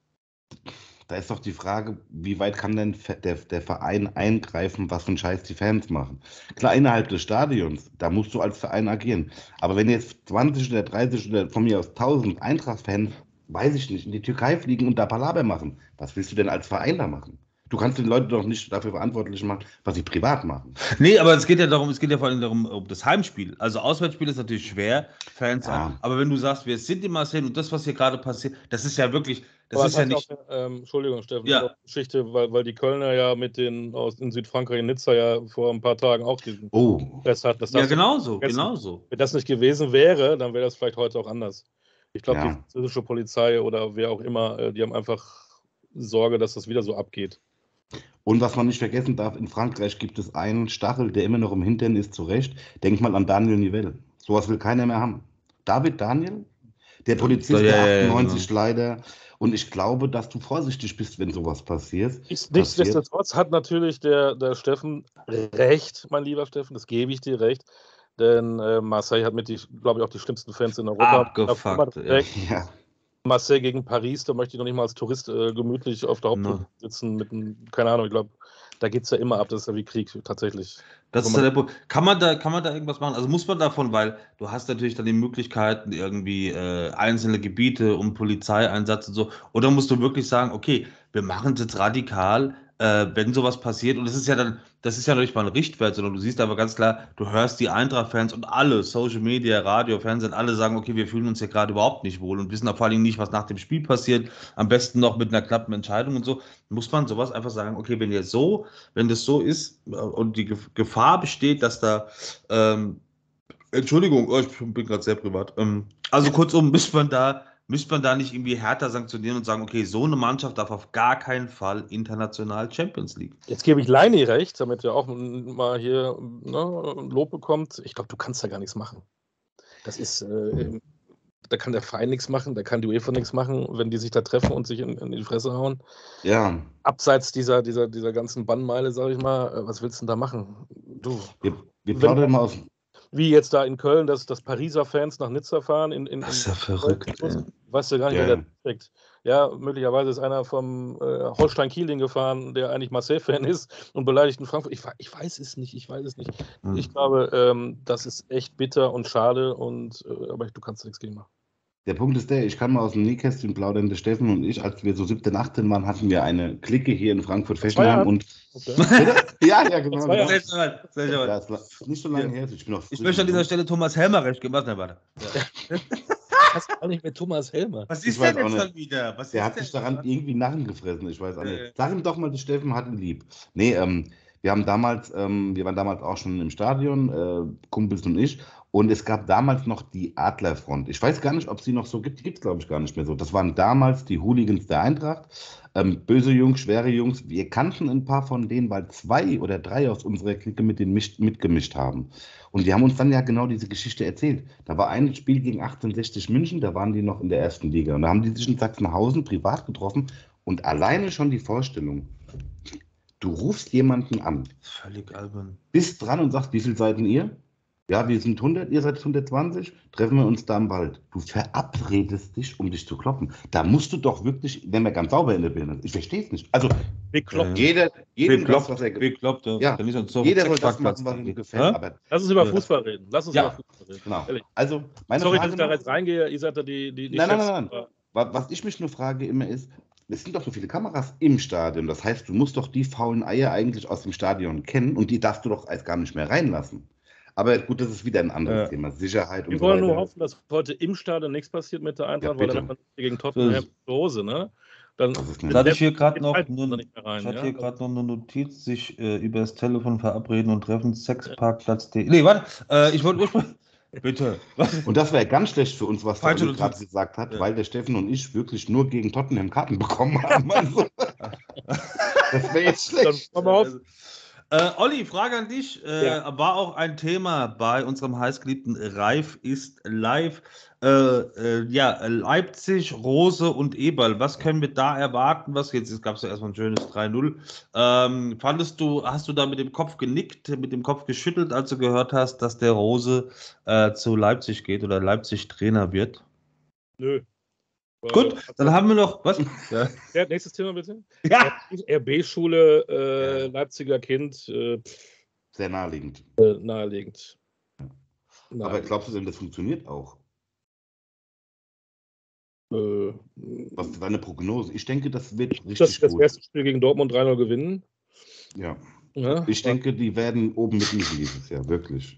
Da ist doch die Frage, wie weit kann denn der, der Verein eingreifen, was für einen Scheiß die Fans machen? Klar, innerhalb des Stadions, da musst du als Verein agieren. Aber wenn jetzt zwanzig oder dreißig oder von mir aus tausend Eintracht-Fans, weiß ich nicht, in die Türkei fliegen und da Palaver machen, was willst du denn als Verein da machen? Du kannst den Leuten doch nicht dafür verantwortlich machen, was sie privat machen. Nee, aber es geht ja darum, es geht ja vor allem darum, um das Heimspiel. Also Auswärtsspiel ist natürlich schwer, Fans Ja. an. Aber wenn du sagst, wir sind in Marseille und das, was hier gerade passiert, das ist ja wirklich, das Aber ist es ja hat nicht. Auch, ähm, Entschuldigung, Steffen, Ja. das ist auch eine Geschichte, weil, weil die Kölner ja mit den aus in Südfrankreich, in Nizza ja vor ein paar Tagen auch diesen Oh, Press hatten. Das Ja, darfst du- genau so, vergessen. genau so. Wenn das nicht gewesen wäre, dann wäre das vielleicht heute auch anders. Ich glaube, Ja. die französische Polizei oder wer auch immer, äh, die haben einfach Sorge, dass das wieder so abgeht. und was man nicht vergessen darf, in Frankreich gibt es einen Stachel, der immer noch im Hintern ist, zu Recht. Denk mal an Daniel Nivelle. Sowas will keiner mehr haben. David Daniel, der Polizist Ja, ja, der ja, achtundneunzig genau. leider. Und ich glaube, dass du vorsichtig bist, wenn sowas passiert. Nichts- Nichtsdestotrotz hat natürlich der, der Steffen recht, mein lieber Steffen, das gebe ich dir recht. Denn äh, Marseille hat mit, die, glaube ich, auch die schlimmsten Fans in Europa. Abgefuckt, Da- ja. Ja, Marseille gegen Paris, da möchte ich noch nicht mal als Tourist äh, gemütlich auf der Haupttribüne Ne. sitzen mit einem, keine Ahnung, ich glaube, da geht es ja immer ab, das ist ja wie Krieg tatsächlich. Das ist Wenn ja man- der Punkt. Kann man da, kann man da irgendwas machen? Also muss man davon, weil du hast natürlich dann die Möglichkeiten, irgendwie äh, einzelne Gebiete um Polizeieinsatz und so. Oder musst du wirklich sagen, okay, wir machen es jetzt radikal, äh, wenn sowas passiert. Und das ist ja dann, das ist ja noch nicht mal ein Richtwert, sondern du siehst aber ganz klar, du hörst die Eintracht-Fans und alle, Social Media, Radio, Fernsehen, alle sagen, okay, wir fühlen uns hier gerade überhaupt nicht wohl und wissen vor allen Dingen nicht, was nach dem Spiel passiert. Am besten noch mit einer knappen Entscheidung und so. Muss man sowas einfach sagen, okay, wenn jetzt so, wenn das so ist äh, und die Gef- Gefahr besteht, dass da, ähm, Entschuldigung, oh, ich bin gerade sehr privat. Ähm, also kurzum, müsste man da, müsste man da nicht irgendwie härter sanktionieren und sagen, okay, so eine Mannschaft darf auf gar keinen Fall international Champions League. Jetzt gebe ich Leini recht, damit er auch m- mal hier ne, Lob bekommt. Ich glaube, du kannst da gar nichts machen. Das ist, äh, da kann der Verein nichts machen, da kann die UEFA nichts machen, wenn die sich da treffen und sich in, in die Fresse hauen. Ja. Abseits dieser, dieser, dieser ganzen Bannmeile, sag ich mal, was willst du denn da machen? Du. Wir, wir plaudern mal aus. Wie jetzt da in Köln, dass, dass Pariser Fans nach Nizza fahren. In, in, das ist ja verrückt, ey. Weißt du gar nicht, Ja. wer der steckt. Ja, möglicherweise ist einer vom äh, Holstein-Kiel gefahren, der eigentlich Marseille-Fan ist und beleidigt in Frankfurt. Ich, ich weiß es nicht, ich weiß es nicht. Hm. Ich glaube, ähm, das ist echt bitter und schade, und, äh, aber du kannst nichts gegen machen. Der Punkt ist der, ich kann mal aus dem Nähkästchen plaudern, der Steffen und ich, als wir so siebzehn, achtzehn waren, hatten wir eine Clique hier in Frankfurt-Fessenheim und... Okay. ja, ja, genau. Zwei genau. Jahre. Sehr schön, sehr schön. Ja, es war nicht so lange her, ich bin noch Ich möchte an dieser Stelle Thomas Helmer recht geben. Warte, warte. Ja. Was ist eigentlich mit Thomas Helmer? Was Ich ist weiß denn auch jetzt nicht. schon wieder? Was Der ist hat denn sich daran schon? irgendwie Narren gefressen, ich weiß auch Äh. nicht. Sag ihm doch mal, der Steffen hat ihn lieb. Nee, ähm, wir haben damals, ähm, wir waren damals auch schon im Stadion, äh, Kumpels und ich, und es gab damals noch die Adlerfront. Ich weiß gar nicht, ob sie noch so gibt, die gibt es glaube ich gar nicht mehr so. Das waren damals die Hooligans der Eintracht. Ähm, böse Jungs, schwere Jungs. Wir kannten ein paar von denen, weil zwei oder drei aus unserer Clique mit denen mischt, mitgemischt haben. Und die haben uns dann ja genau diese Geschichte erzählt. Da war ein Spiel gegen achtzehnhundertsechzig München, da waren die noch in der ersten Liga. Und da haben die sich in Sachsenhausen privat getroffen. Und alleine schon die Vorstellung, du rufst jemanden an, Völlig albern. bist dran und sagst, wie viele seid denn ihr? Ja, wir sind hundert, ihr seid hundertzwanzig, treffen wir uns da im Wald. Du verabredest dich, um dich zu kloppen. Da musst du doch wirklich, wenn wir ganz sauber in der Birne sind, ich verstehe es nicht. Also, Bekloppt. Ja. jeder, jedem das, Bekloppt, was er bekloppt. Ja. Kann ich uns so jeder auf soll den das Sexparkplatz machen, was ihm gehen. gefällt. Ja? Aber, Lass uns über Ja. Fußball reden. Lass uns Ja. über Fußball reden. genau. Ehrlich. Also, meine Sorry, dass Frage ich da noch- jetzt reingehe. Ihr seid da die, die, die Nein, nein, Chefs. nein, nein. Wa- Was ich mich nur frage immer ist, es sind doch so viele Kameras im Stadion. Das heißt, du musst doch die faulen Eier eigentlich aus dem Stadion kennen und die darfst du doch erst gar nicht mehr reinlassen. Aber gut, das ist wieder ein anderes Ja. Thema. Sicherheit und Wir so wollen nur weiter. hoffen, dass heute im Stadion nichts passiert mit der Eintracht, Ja, weil dann bitte. hat man gegen Tottenham zu Hause, ne? Dann Das ist Jetzt nicht hatte ich hier gerade die noch, Zeit kommt da eine, nicht mehr rein, ich hatte ja? hier gerade noch eine Notiz, sich äh, über das Telefon verabreden und treffen, Sexparkplatz.de. Nee, warte, äh, ich wollte ursprünglich. Bitte. Was? Und das wäre ganz schlecht für uns, was der Falsche Olli gerade Notiz. gesagt hat, Ja. weil der Steffen und ich wirklich nur gegen Tottenham Karten bekommen haben. Also, das wäre jetzt Dann schlecht. machen wir auf. Äh, Olli, Frage an dich. Äh, Ja. War auch ein Thema bei unserem heißgeliebten Reif ist live. Äh, äh, ja, Leipzig, Rose und Eberl. Was können wir da erwarten? Was jetzt, jetzt gab es ja erstmal ein schönes drei null. Ähm, fandest du, hast du da mit dem Kopf genickt, mit dem Kopf geschüttelt, als du gehört hast, dass der Rose äh, zu Leipzig geht oder Leipzig Trainer wird? Nö. Gut, dann haben wir noch. Was? Ja. Ja, nächstes Thema bitte. Ja. R B-Schule, äh, Leipziger Kind, äh, Sehr naheliegend. naheliegend. Aber Naheliegend. glaubst du denn, das funktioniert auch? Äh, Was ist deine Prognose? Ich denke, das wird richtig das, das gut. erste Spiel gegen Dortmund drei null gewinnen. Ja. Ja, Ich denke, die werden oben mitmischen dieses Jahr, wirklich.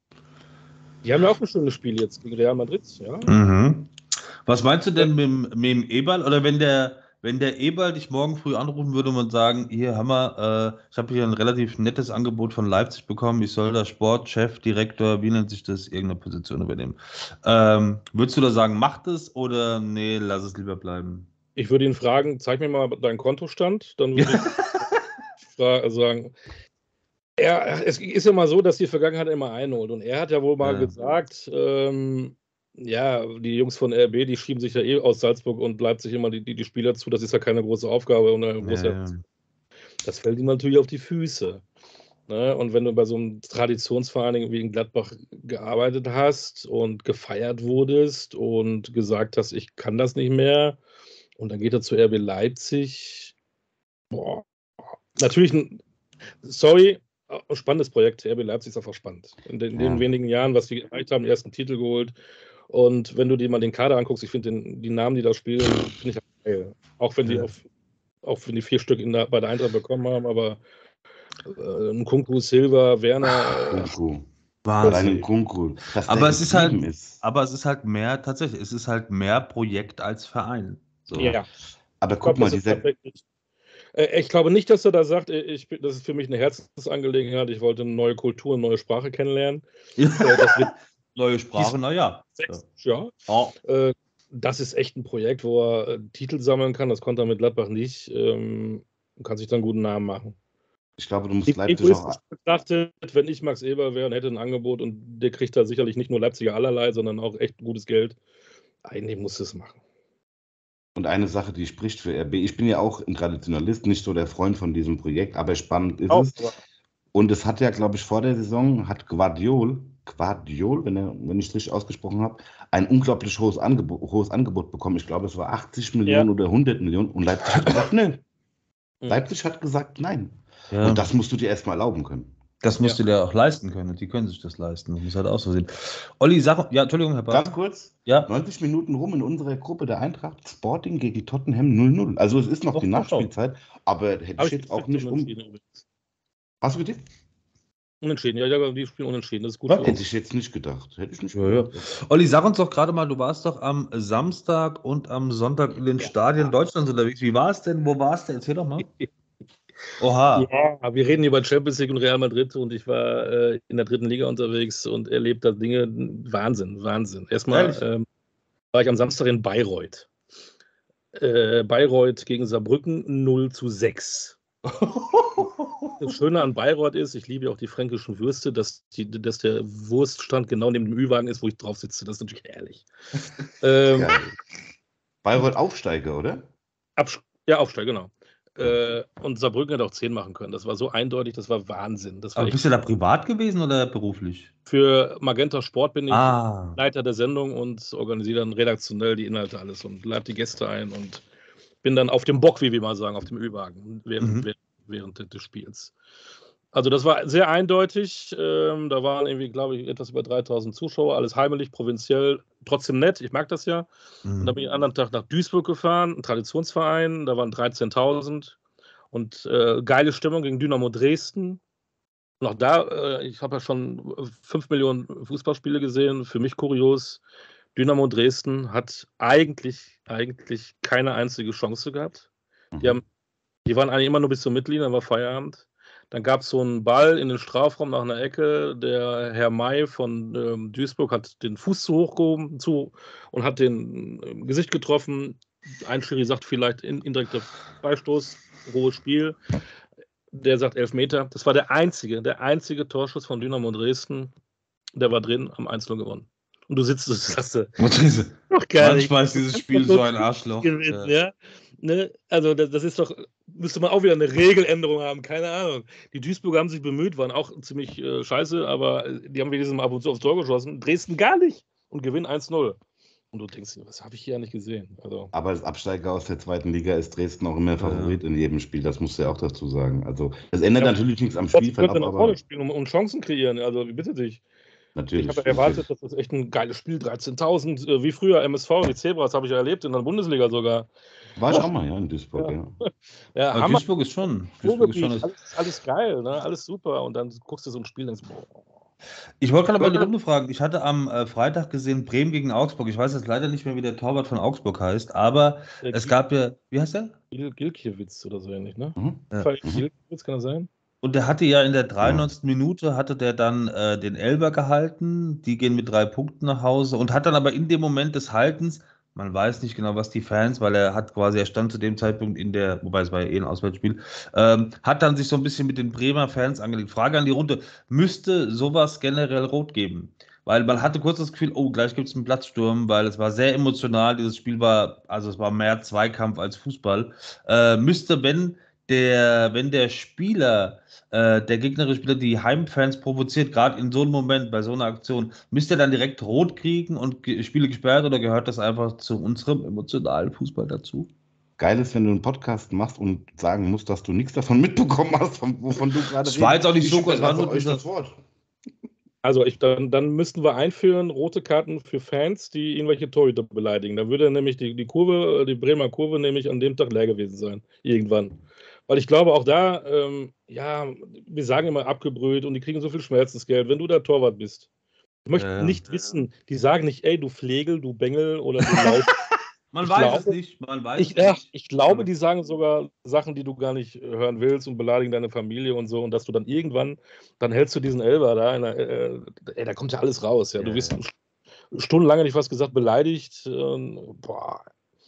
die haben ja auch ein schönes Spiel jetzt gegen Real Madrid. Ja. Mhm. Was meinst du denn mit, dem- mit dem Eberl? Oder wenn der, wenn der Eberl dich morgen früh anrufen würde und sagen, hier Hammer, äh, ich habe hier ein relativ nettes Angebot von Leipzig bekommen, ich soll da Sportchef, Direktor, wie nennt sich das, irgendeine Position übernehmen. Ähm, würdest du da sagen, mach das oder nee, lass es lieber bleiben? Ich würde ihn fragen, zeig mir mal deinen Kontostand. Dann würde ich fra- sagen, er, es ist ja mal so, dass die Vergangenheit immer einholt. Und er hat ja wohl mal Ja. gesagt, ähm, ja, die Jungs von R B, die schieben sich ja eh aus Salzburg und Leipzig immer die, die, die Spieler zu. Das ist ja keine große Aufgabe. Und eine große, Ja, ja. Das fällt ihm natürlich auf die Füße. Ne? Und wenn du bei so einem Traditionsverein wie in Gladbach gearbeitet hast und gefeiert wurdest und gesagt hast, ich kann das nicht mehr, und dann geht er zu R B Leipzig. Boah. Natürlich, ein, sorry, ein spannendes Projekt. R B Leipzig ist einfach spannend. In den, in den Ja. wenigen Jahren, was die erreicht haben, den ersten Titel geholt. Und wenn du dir mal den Kader anguckst, ich finde die Namen, die da spielen, finde ich geil. Auch wenn die Ja. auf, auch wenn die vier Stück in der, bei der Eintracht bekommen haben, aber äh, ein Kunku, Silva, Werner, äh, Kunku. Wahnsinn. Allein Kunku. Dass Aber der es ist halt, geblieben ist. aber es ist halt mehr, tatsächlich, es ist halt mehr Projekt als Verein. So. ja. Aber Ich guck glaube, mal, das ist dieser, tatsächlich. Äh, Ich glaube nicht, dass er da sagt, äh, ich, bin- das ist für mich eine Herzensangelegenheit, ich wollte eine neue Kultur, eine neue Sprache kennenlernen. Äh, Das wird Neue Sprache, naja. sechs, ja. Ja. Äh, Das ist echt ein Projekt, wo er äh, Titel sammeln kann. Das konnte er mit Gladbach nicht. Ähm, und kann sich dann einen guten Namen machen. ich glaube, du musst Leipzig Egoistisch auch. betrachtet, wenn ich Max Eber wäre und hätte ein Angebot und der kriegt da sicherlich nicht nur Leipziger allerlei, sondern auch echt gutes Geld, eigentlich musst du es machen. Und eine Sache, die spricht für R B, ich bin ja auch ein Traditionalist, nicht so der Freund von diesem Projekt, aber spannend ist Auch, es. aber Und es hat ja, glaube ich, vor der Saison, hat Guardiol, Guardiol, wenn, er, wenn ich es richtig ausgesprochen habe, ein unglaublich hohes Angebot, hohes Angebot bekommen. Ich glaube, es war achtzig Millionen Ja. oder hundert Millionen. Und Leipzig hat gesagt, nö. Mhm. Leipzig hat gesagt, nein. Ja. Und das musst du dir erstmal erlauben können. Das musst du dir auch leisten können und die können sich das leisten. Das muss halt auch so sehen. Olli, sag, ja, Entschuldigung, Herr Barth. Ganz kurz, Ja. neunzig Minuten rum in unserer Gruppe der Eintracht, Sporting gegen Tottenham null null. Also es ist noch Doch, die doch, Nachspielzeit, aber hätte Hab ich jetzt auch getippt, nicht um... unentschieden übrigens. Hast du getippt? Unentschieden, ja, ja, die spielen unentschieden. Das ist gut Was? für Hätte uns. ich jetzt nicht gedacht. Hätte ich nicht Ja, ja. gedacht. Olli, sag uns doch gerade mal, du warst doch am Samstag und am Sonntag in den Ja. Stadien Deutschlands unterwegs. Wie war es denn? Wo warst du? Erzähl doch mal. Oha. Ja, wir reden über Champions League und Real Madrid und ich war äh, in der dritten Liga unterwegs und erlebt da Dinge. Wahnsinn, Wahnsinn. Erstmal Ehrlich? ähm, war ich am Samstag in Bayreuth. Äh, Bayreuth gegen Saarbrücken null zu sechs. Das Schöne an Bayreuth ist, ich liebe auch die fränkischen Würste, dass, die, dass der Wurststand genau neben dem Ü-Wagen ist, wo ich drauf sitze. Das ist natürlich herrlich. ähm, Geil. Bayreuth Aufsteiger, oder? Absch ja, Aufsteiger, genau. Äh, und Saarbrücken hätte auch zehn machen können. Das war so eindeutig, das war Wahnsinn. Das war Aber echt bist du da privat gewesen oder beruflich? Für Magenta Sport bin ich Ah. Leiter der Sendung und organisiere dann redaktionell die Inhalte alles und lade die Gäste ein und bin dann auf dem Bock, wie wir mal sagen, auf dem Ü-Wagen während, Mhm. während, während des Spiels. Also das war sehr eindeutig. Ähm, da waren irgendwie, glaube ich, etwas über dreitausend Zuschauer, alles heimelig, provinziell, trotzdem nett. Ich mag das ja. Und dann bin ich einen anderen Tag nach Duisburg gefahren, ein Traditionsverein, da waren dreizehntausend und äh, geile Stimmung gegen Dynamo Dresden. Und auch da, äh, ich habe ja schon fünf Millionen Fußballspiele gesehen, für mich kurios. Dynamo Dresden hat eigentlich, eigentlich keine einzige Chance gehabt. Die, haben, die waren eigentlich immer nur bis zur Mittellinie, dann war Feierabend. Dann gab es so einen Ball in den Strafraum nach einer Ecke. Der Herr May von ähm, Duisburg hat den Fuß zu hoch gehoben zu, und hat den im Gesicht getroffen. Ein Schiri sagt vielleicht in, indirekter Freistoß, rohes Spiel. Der sagt Elfmeter. Das war der einzige, der einzige Torschuss von Dynamo Dresden. Der war drin, am eins null gewonnen. Und du sitzt, das hast du. Doch gar Manchmal ist dieses Spiel so ein Arschloch. Gewesen, ja. Ja? Ne? Also das, das ist doch, müsste man auch wieder eine Regeländerung haben, keine Ahnung. Die Duisburger haben sich bemüht, waren auch ziemlich äh, scheiße, aber die haben wenigstens mal ab und zu aufs Tor geschossen. Dresden gar nicht und gewinnen eins null. Und du denkst, was habe ich hier ja nicht gesehen? Also, aber als Absteiger aus der zweiten Liga ist Dresden auch immer Favorit ja. in jedem Spiel, das musst du ja auch dazu sagen. Also das ändert ja, natürlich nichts am Spielverlauf. Aber Rolle spielen und, und Chancen kreieren, also wie bitte dich. Natürlich. Ich habe erwartet, dass das echt ein geiles Spiel, dreizehntausend, äh, wie früher M S V, die Zebras habe ich ja erlebt, in der Bundesliga sogar. War ich auch mal, ja, in Duisburg, ja. ja. ja Aber Duisburg ist schon. Duisburg ist schon alles, alles geil, ne? Alles super. Und dann guckst du so ein Spiel und denkst, boah. Ich wollte gerade mal eine Runde fragen. Ich hatte am äh, Freitag gesehen Bremen gegen Augsburg. Ich weiß jetzt leider nicht mehr, wie der Torwart von Augsburg heißt, aber der es Gil gab ja, wie heißt der? Gil Gilkiewicz oder so ähnlich, ne? Mhm. Ja. Gilkiewicz, kann das sein? Und der hatte ja in der dreiundneunzigsten Ja. Minute hatte der dann äh, den Elber gehalten. Die gehen mit drei Punkten nach Hause und hat dann aber in dem Moment des Haltens, man weiß nicht genau, was die Fans, weil er hat quasi, er stand zu dem Zeitpunkt in der, wobei es war ja eh ein Auswärtsspiel, ähm, hat dann sich so ein bisschen mit den Bremer Fans angelegt. Frage an die Runde, müsste sowas generell rot geben? Weil man hatte kurz das Gefühl, oh, gleich gibt es einen Platzsturm, weil es war sehr emotional. Dieses Spiel war, also es war mehr Zweikampf als Fußball. Äh, müsste, wenn der, wenn der Spieler, äh, der gegnerische Spieler, die Heimfans provoziert, gerade in so einem Moment, bei so einer Aktion, müsste er dann direkt rot kriegen und ge Spiele gesperrt oder gehört das einfach zu unserem emotionalen Fußball dazu? Geil ist, wenn du einen Podcast machst und sagen musst, dass du nichts davon mitbekommen hast, von, wovon du gerade redest. Das war jetzt auch nicht so gut, war nur euch das Wort. Also ich, dann, dann müssten wir einführen, rote Karten für Fans, die irgendwelche Torhüter beleidigen. Da würde nämlich die, die Kurve, die Bremer Kurve nämlich an dem Tag leer gewesen sein. Irgendwann. Weil ich glaube, auch da, ähm, ja, wir sagen immer abgebrüht und die kriegen so viel Schmerzensgeld, wenn du der Torwart bist. Ich möchte ja. nicht wissen, die sagen nicht, ey, du Flegel, du Bengel oder du Laut. Man ich weiß glaube, es nicht. Man weiß ich, es nicht. Ja, ich glaube, die sagen sogar Sachen, die du gar nicht hören willst und beleidigen deine Familie und so. Und dass du dann irgendwann, dann hältst du diesen Elber da, der, äh, ey, da kommt ja alles raus. Ja. Ja, du wirst ja. stundenlang, hätte ich fast gesagt, beleidigt. Äh, boah.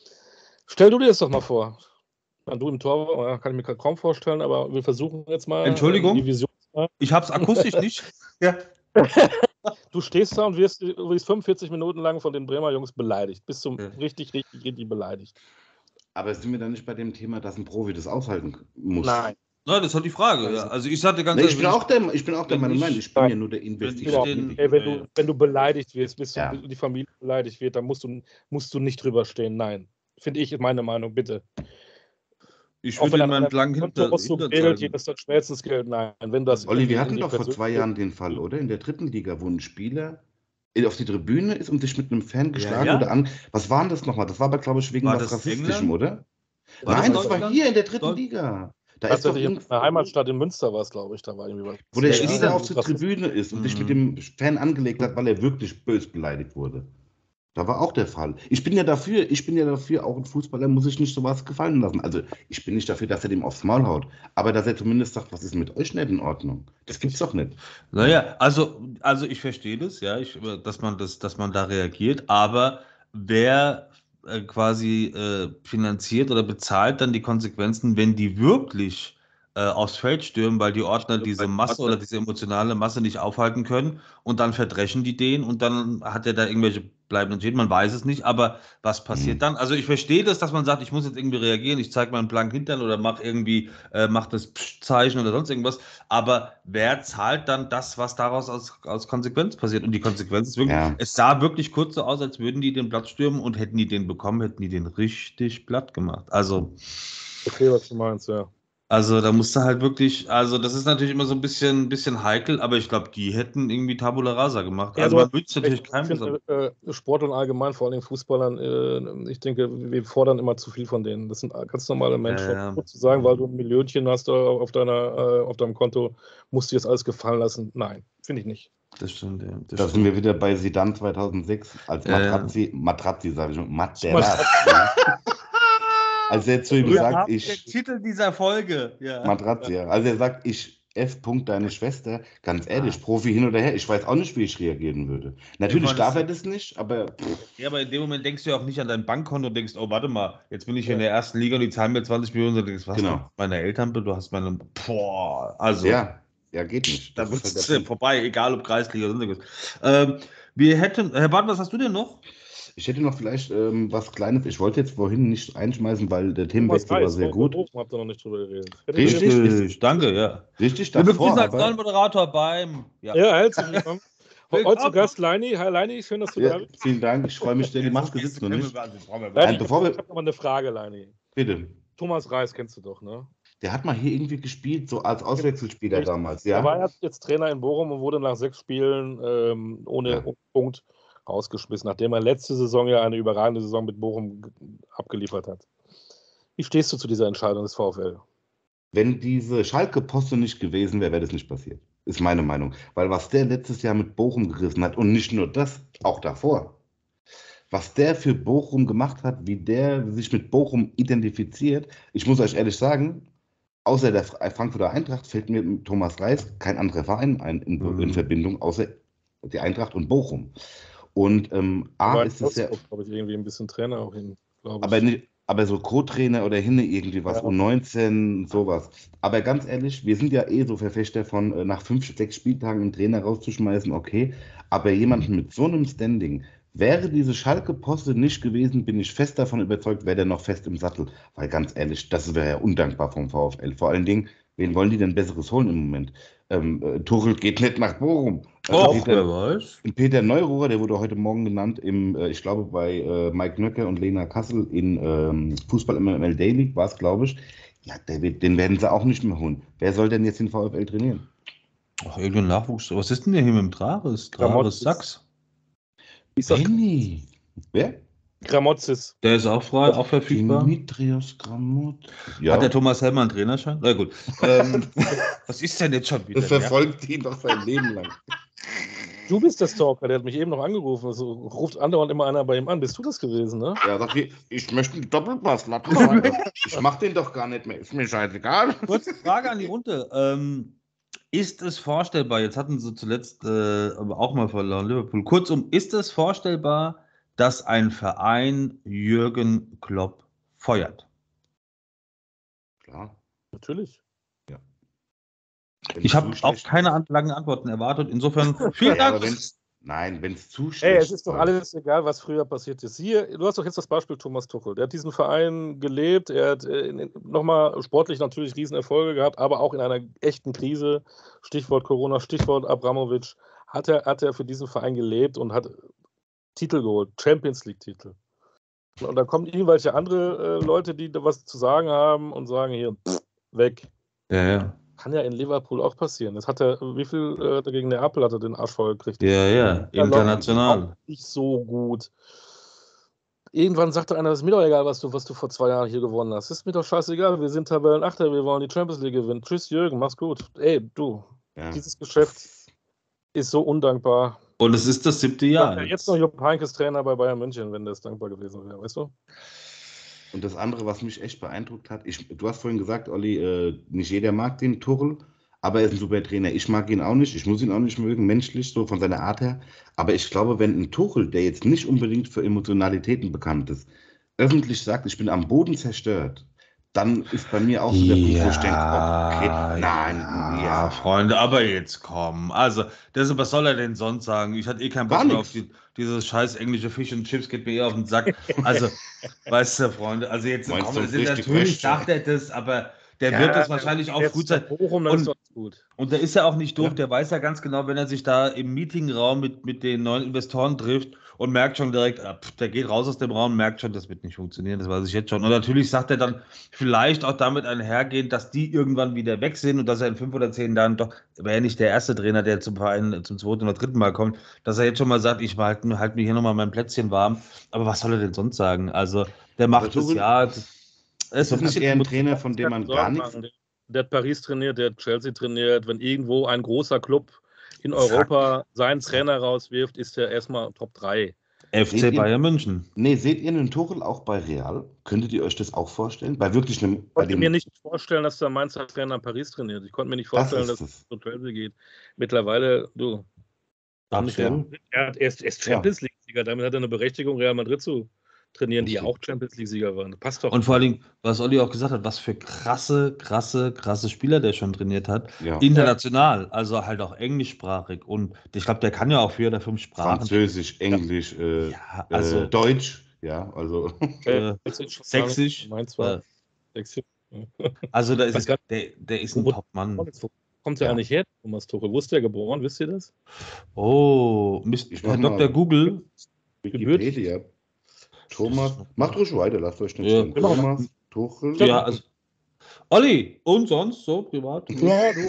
Stell du dir das doch mal vor. Du im Tor, kann ich mir kaum vorstellen, aber wir versuchen jetzt mal. Entschuldigung, die Vision. Ich habe es akustisch nicht. Ja. du stehst da und wirst, wirst fünfundvierzig Minuten lang von den Bremer Jungs beleidigt. Bist du Ja. richtig, richtig, richtig beleidigt. Aber sind wir dann nicht bei dem Thema, dass ein Profi das aushalten muss? Nein. Na, das ist halt die Frage. Ja. Also ich sagte ganz Nee, ich, ehrlich, bin auch der, ich bin auch der wenn Meinung, ich- nein, ich bin ja nur der wenn ich investigative den- Mitglied. Ey, wenn, Ja, du, wenn du beleidigt wirst, bis Ja. du, die Familie beleidigt wird, dann musst du, musst du nicht drüber stehen. Nein. Finde ich, ist meine Meinung, bitte. ich Auch würde wenn in an meinen einem blanken Konto Hinter, aus so Hintern Geld, zeigen. das dann Schmerzensgeld, nein. Wenn das Olli, in die- wir in hatten die doch vor Person- zwei Jahren den Fall, oder? In der dritten Liga, wo ein Spieler auf die Tribüne ist und sich mit einem Fan geschlagen ja. oder an. Was war denn das nochmal? Das war aber, glaube ich, wegen War was das Rassistischem, England? oder? War Nein, das das war Deutschland? hier in der dritten Deu- Liga. Da ist doch Tatsächlich in irgend, meiner Heimatstadt in Münster war es, glaube ich, da war irgendwie was. wo der Ja, Spieler ja. auf die Tribüne ist und sich Mhm. mit dem Fan angelegt hat, weil er wirklich bös beleidigt wurde. Da war auch der Fall. Ich bin ja dafür, ich bin ja dafür, auch ein Fußballer muss sich nicht sowas gefallen lassen. Also ich bin nicht dafür, dass er dem aufs Maul haut. Aber dass er zumindest sagt, was ist mit euch nicht in Ordnung? Das gibt's doch nicht. Naja, also, also ich verstehe das, ja, ich, dass man das, dass man da reagiert, aber wer äh, quasi äh, finanziert oder bezahlt dann die Konsequenzen, wenn die wirklich äh, aufs Feld stürmen, weil die Ordner diese Masse oder diese emotionale Masse nicht aufhalten können und dann verdreschen die den und dann hat er da irgendwelche bleibenden Schäden, man weiß es nicht, aber was passiert Mhm. dann? Also ich verstehe das, dass man sagt, ich muss jetzt irgendwie reagieren, ich zeige meinen blanken Hintern oder mach irgendwie, äh, mach das Psch-Zeichen oder sonst irgendwas, aber wer zahlt dann das, was daraus als, als Konsequenz passiert? Und die Konsequenz ist wirklich, Ja. es sah wirklich kurz so aus, als würden die den Platz stürmen und hätten die den bekommen, hätten die den richtig platt gemacht. Also, Okay, was du meinst, ja. also da musst du halt wirklich, also das ist natürlich immer so ein bisschen, bisschen heikel, aber ich glaube, die hätten irgendwie Tabula Rasa gemacht. Ja, Also du man wünscht natürlich Ich keinem finde, besonders. äh, Sport und allgemein, vor allem Fußballern, äh, ich denke, wir fordern immer zu viel von denen. Das sind ganz normale Menschen. Ja, ja. Gut zu sagen, weil du ein Millionchen hast äh, auf, deiner, äh, auf deinem Konto, musst du dir das alles gefallen lassen. Nein, finde ich nicht. Das stimmt, ja. Das Da stimmt. sind wir wieder bei Zidane zweitausendsechs, als Ja, ja. Matrazzi, Matrazzi sage ich schon, Materazzi. Als er zu ihm Wir sagt, haben den ich, Titel dieser Folge. Ja. Matrazzi, ja. Als er sagt, ich F. Punkt deine Schwester, ganz ehrlich, Ah. Profi hin oder her, ich weiß auch nicht, wie ich reagieren würde. Natürlich Ja, darf das- er das nicht, aber pff, Ja, aber in dem Moment denkst du ja auch nicht an dein Bankkonto und denkst, oh, warte mal, jetzt bin ich hier in der ersten Liga und die zahlen mir zwanzig Millionen. Und du denkst, was, Genau. du hast meine Eltern, du hast meine, boah, also, ja, ja, geht nicht. da Das wird ist es halt der Punkt. vorbei, egal ob Kreisliga oder sonst was. Ähm, wir hätten, Herr Barth, was hast du denn noch? Ich hätte noch vielleicht ähm, was Kleines, ich wollte jetzt vorhin nicht einschmeißen, weil der Thomas Themenwechsel war Reis, sehr Bochum, gut. Bochum, habt ihr noch nicht drüber geredet. Richtig. Richtig, danke, ja. Richtig Wir davor, begrüßen als neuen aber... Moderator beim, ja. Ja, herzlich willkommen. Heute Willkommen. zu Gast Leini. Hi Leini, schön, dass du da Ja, bist. vielen Dank, ich freue mich sehr, die Jetzt Maske jetzt sitzt noch können nicht. wir- jetzt brauchen wir- Leini, Nein, bevor wir- ich habe noch mal eine Frage, Leini. Bitte. Thomas Reis kennst du doch, ne? Der hat mal hier irgendwie gespielt, so als Auswechselspieler Richtig. damals, Er ja? war ja jetzt Trainer in Bochum und wurde nach sechs Spielen ähm, ohne Ja. Punkt rausgeschmissen, nachdem er letzte Saison ja eine überragende Saison mit Bochum g- abgeliefert hat. Wie stehst du zu dieser Entscheidung des VfL? Wenn diese Schalke-Poste nicht gewesen wäre, wäre das nicht passiert. Ist meine Meinung. Weil was der letztes Jahr mit Bochum gerissen hat, und nicht nur das, auch davor, was der für Bochum gemacht hat, wie der sich mit Bochum identifiziert, ich muss euch ehrlich sagen, außer der Fra- Frankfurter Eintracht fällt mir mit Thomas Reis kein anderer Verein ein in, Mhm. in Verbindung, außer die Eintracht und Bochum. Und ähm, A Aber ist es ja, glaube ich, irgendwie ein bisschen Trainer auch hin, glaube ich. aber, nicht, aber so Co-Trainer oder hinne irgendwie was, Ja. U neunzehn, sowas. Aber ganz ehrlich, wir sind ja eh so Verfechter von, äh, nach fünf, sechs Spieltagen einen Trainer rauszuschmeißen, okay. Aber jemanden mit so einem Standing, wäre diese Schalke-Poste nicht gewesen, bin ich fest davon überzeugt, wäre der noch fest im Sattel. Weil ganz ehrlich, das wäre ja undankbar vom VfL. Vor allen Dingen, wen wollen die denn Besseres holen im Moment? Ähm, äh, Tuchel geht nicht nach Bochum. Äh, Och, Peter- wer weiß. Peter Neururer, der wurde heute Morgen genannt, im, äh, ich glaube bei äh, Mike Nöcker und Lena Kassel in ähm, Fußball M M L Daily, war es, glaube ich. Ja, der wird, den werden sie auch nicht mehr holen. Wer soll denn jetzt den VfL trainieren? Ach, irgendein Nachwuchs. Was ist denn der hier mit dem Trares? Trares Gramotzes. Sachs. Wie ist das? Benny. Wer? Gramotzes. Der ist auch frei, auch verfügbar. Dimitrios Gramot. Ja, Hat der Thomas Helmer einen Trainerschein? Na gut. Ähm, was ist denn jetzt schon wieder? das verfolgt ihn doch sein Leben lang. Du bist der Stalker, der hat mich eben noch angerufen. Also, ruft andauernd immer einer bei ihm an. Bist du das gewesen, ne? Ja, sag ich, ich möchte einen Doppelpass. Lass mal. Ich mach den doch gar nicht mehr. Ist mir scheißegal. Kurze Frage an die Runde. Ähm, ist es vorstellbar, jetzt hatten sie zuletzt äh, aber auch mal verloren, Liverpool. Kurzum, ist es vorstellbar, dass ein Verein Jürgen Klopp feuert? Klar. Natürlich. Wenn Ich du habe so auch schlecht- keine an- langen Antworten erwartet. Insofern vielen Ja, aber Dank. wenn, Nein, wenn es zu schlecht Ey, es ist doch läuft. alles egal, was früher passiert ist. Hier, du hast doch jetzt das Beispiel Thomas Tuchel. Der hat diesen Verein gelebt. Er hat äh, nochmal sportlich natürlich Riesenerfolge gehabt, aber auch in einer echten Krise, Stichwort Corona, Stichwort Abramovic, hat er, hat er für diesen Verein gelebt und hat Titel geholt, Champions League-Titel. Und da kommen irgendwelche andere äh, Leute, die da was zu sagen haben und sagen hier, pff, weg. Ja, ja. Kann ja in Liverpool auch passieren. Das hat er, wie viel äh, gegen Neapel hat er den Arsch voll gekriegt? Ja, ja, international. Auch nicht so gut. Irgendwann sagte einer, es ist mir doch egal, was du, was du vor zwei Jahren hier gewonnen hast. Ist mir doch scheißegal, wir sind Tabellenachter, wir wollen die Champions League gewinnen. Tschüss Jürgen, mach's gut. Ey, du, Ja. dieses Geschäft ist so undankbar. Und es ist das siebte Jahr. Ja, jetzt noch Jupp Heynckes Trainer bei Bayern München, wenn das dankbar gewesen wäre, weißt du? Und das andere, was mich echt beeindruckt hat, ich, du hast vorhin gesagt, Olli, äh, nicht jeder mag den Tuchel, aber er ist ein super Trainer. Ich mag ihn auch nicht, ich muss ihn auch nicht mögen, menschlich, so von seiner Art her. Aber ich glaube, wenn ein Tuchel, der jetzt nicht unbedingt für Emotionalitäten bekannt ist, öffentlich sagt, ich bin am Boden zerstört, dann ist bei mir auch so der Punkt, wo ich denke, okay, nein, ja, ja. Freunde, aber jetzt komm. Also, das, was soll er denn sonst sagen? Ich hatte eh keinen Bock Gar mehr nix. auf die, dieses scheiß englische Fish und Chips, geht mir eher auf den Sack. Also, weißt du, Freunde, also jetzt Meinst komm, du, das das ist richtig natürlich recht, sagt er das, aber der Ja, wird das wahrscheinlich auch jetzt frühzeitig. nach Bochum, dann Und- ist doch gut. Und der ist ja auch nicht doof, Ja. der weiß ja ganz genau, wenn er sich da im Meetingraum mit, mit den neuen Investoren trifft und merkt schon direkt, ah, pff, der geht raus aus dem Raum, merkt schon, das wird nicht funktionieren, das weiß ich jetzt schon. Und natürlich sagt er dann vielleicht auch damit einhergehend, dass die irgendwann wieder weg sind und dass er in fünf oder zehn Jahren doch, wäre ja nicht der erste Trainer, der zum Verein zum zweiten oder dritten Mal kommt, dass er jetzt schon mal sagt, ich halte halt mir hier nochmal mein Plätzchen warm. Aber was soll er denn sonst sagen? Also, der macht das Tuchel- ja. Das, Ist das nicht eher ein Trainer, von dem man Keine gar Sorgen nichts... machen. Der, der hat Paris trainiert, der hat Chelsea trainiert. Wenn irgendwo ein großer Club in Europa seinen Trainer rauswirft, ist er erstmal Top drei. F C Seht ihr- Bayern München. Nee, seht ihr einen Tuchel auch bei Real? Könntet ihr euch das auch vorstellen? Bei wirklich einem... Ich Bei konnte dem, mir nicht vorstellen, dass der Mainzer Trainer in Paris trainiert. Ich konnte mir nicht das vorstellen, ist dass es. es zu Chelsea geht. Mittlerweile, du, Absolut. er hat erst, erst Champions League-Sieger, damit hat er eine Berechtigung, Real Madrid zu trainieren, die ja auch Champions League-Sieger waren. Das passt doch. Und vor allen Dingen, was Olli auch gesagt hat, was für krasse, krasse, krasse Spieler der schon trainiert hat. Ja. International, also halt auch englischsprachig. Und ich glaube, der kann ja auch vier oder fünf Sprachen. Französisch, Englisch, äh, Ja, also äh, Deutsch, ja, also... äh, Sächsisch. Sächsisch. Meins war Äh, Sächsisch. also da ist Was es, grad- der, der ist ein Wo- Top-Mann. Wo kommt der Ja. eigentlich her, Thomas Tuchel? Wo ist der geboren? Wisst ihr das? Oh, Mist, Ich Herr mach mal- Doktor Google. Wikipedia. Thomas, macht ruhig weiter, lasst euch nicht Ja. sehen. Thomas Tuchel. Ja, also. Olli, und sonst so privat? Ja, du.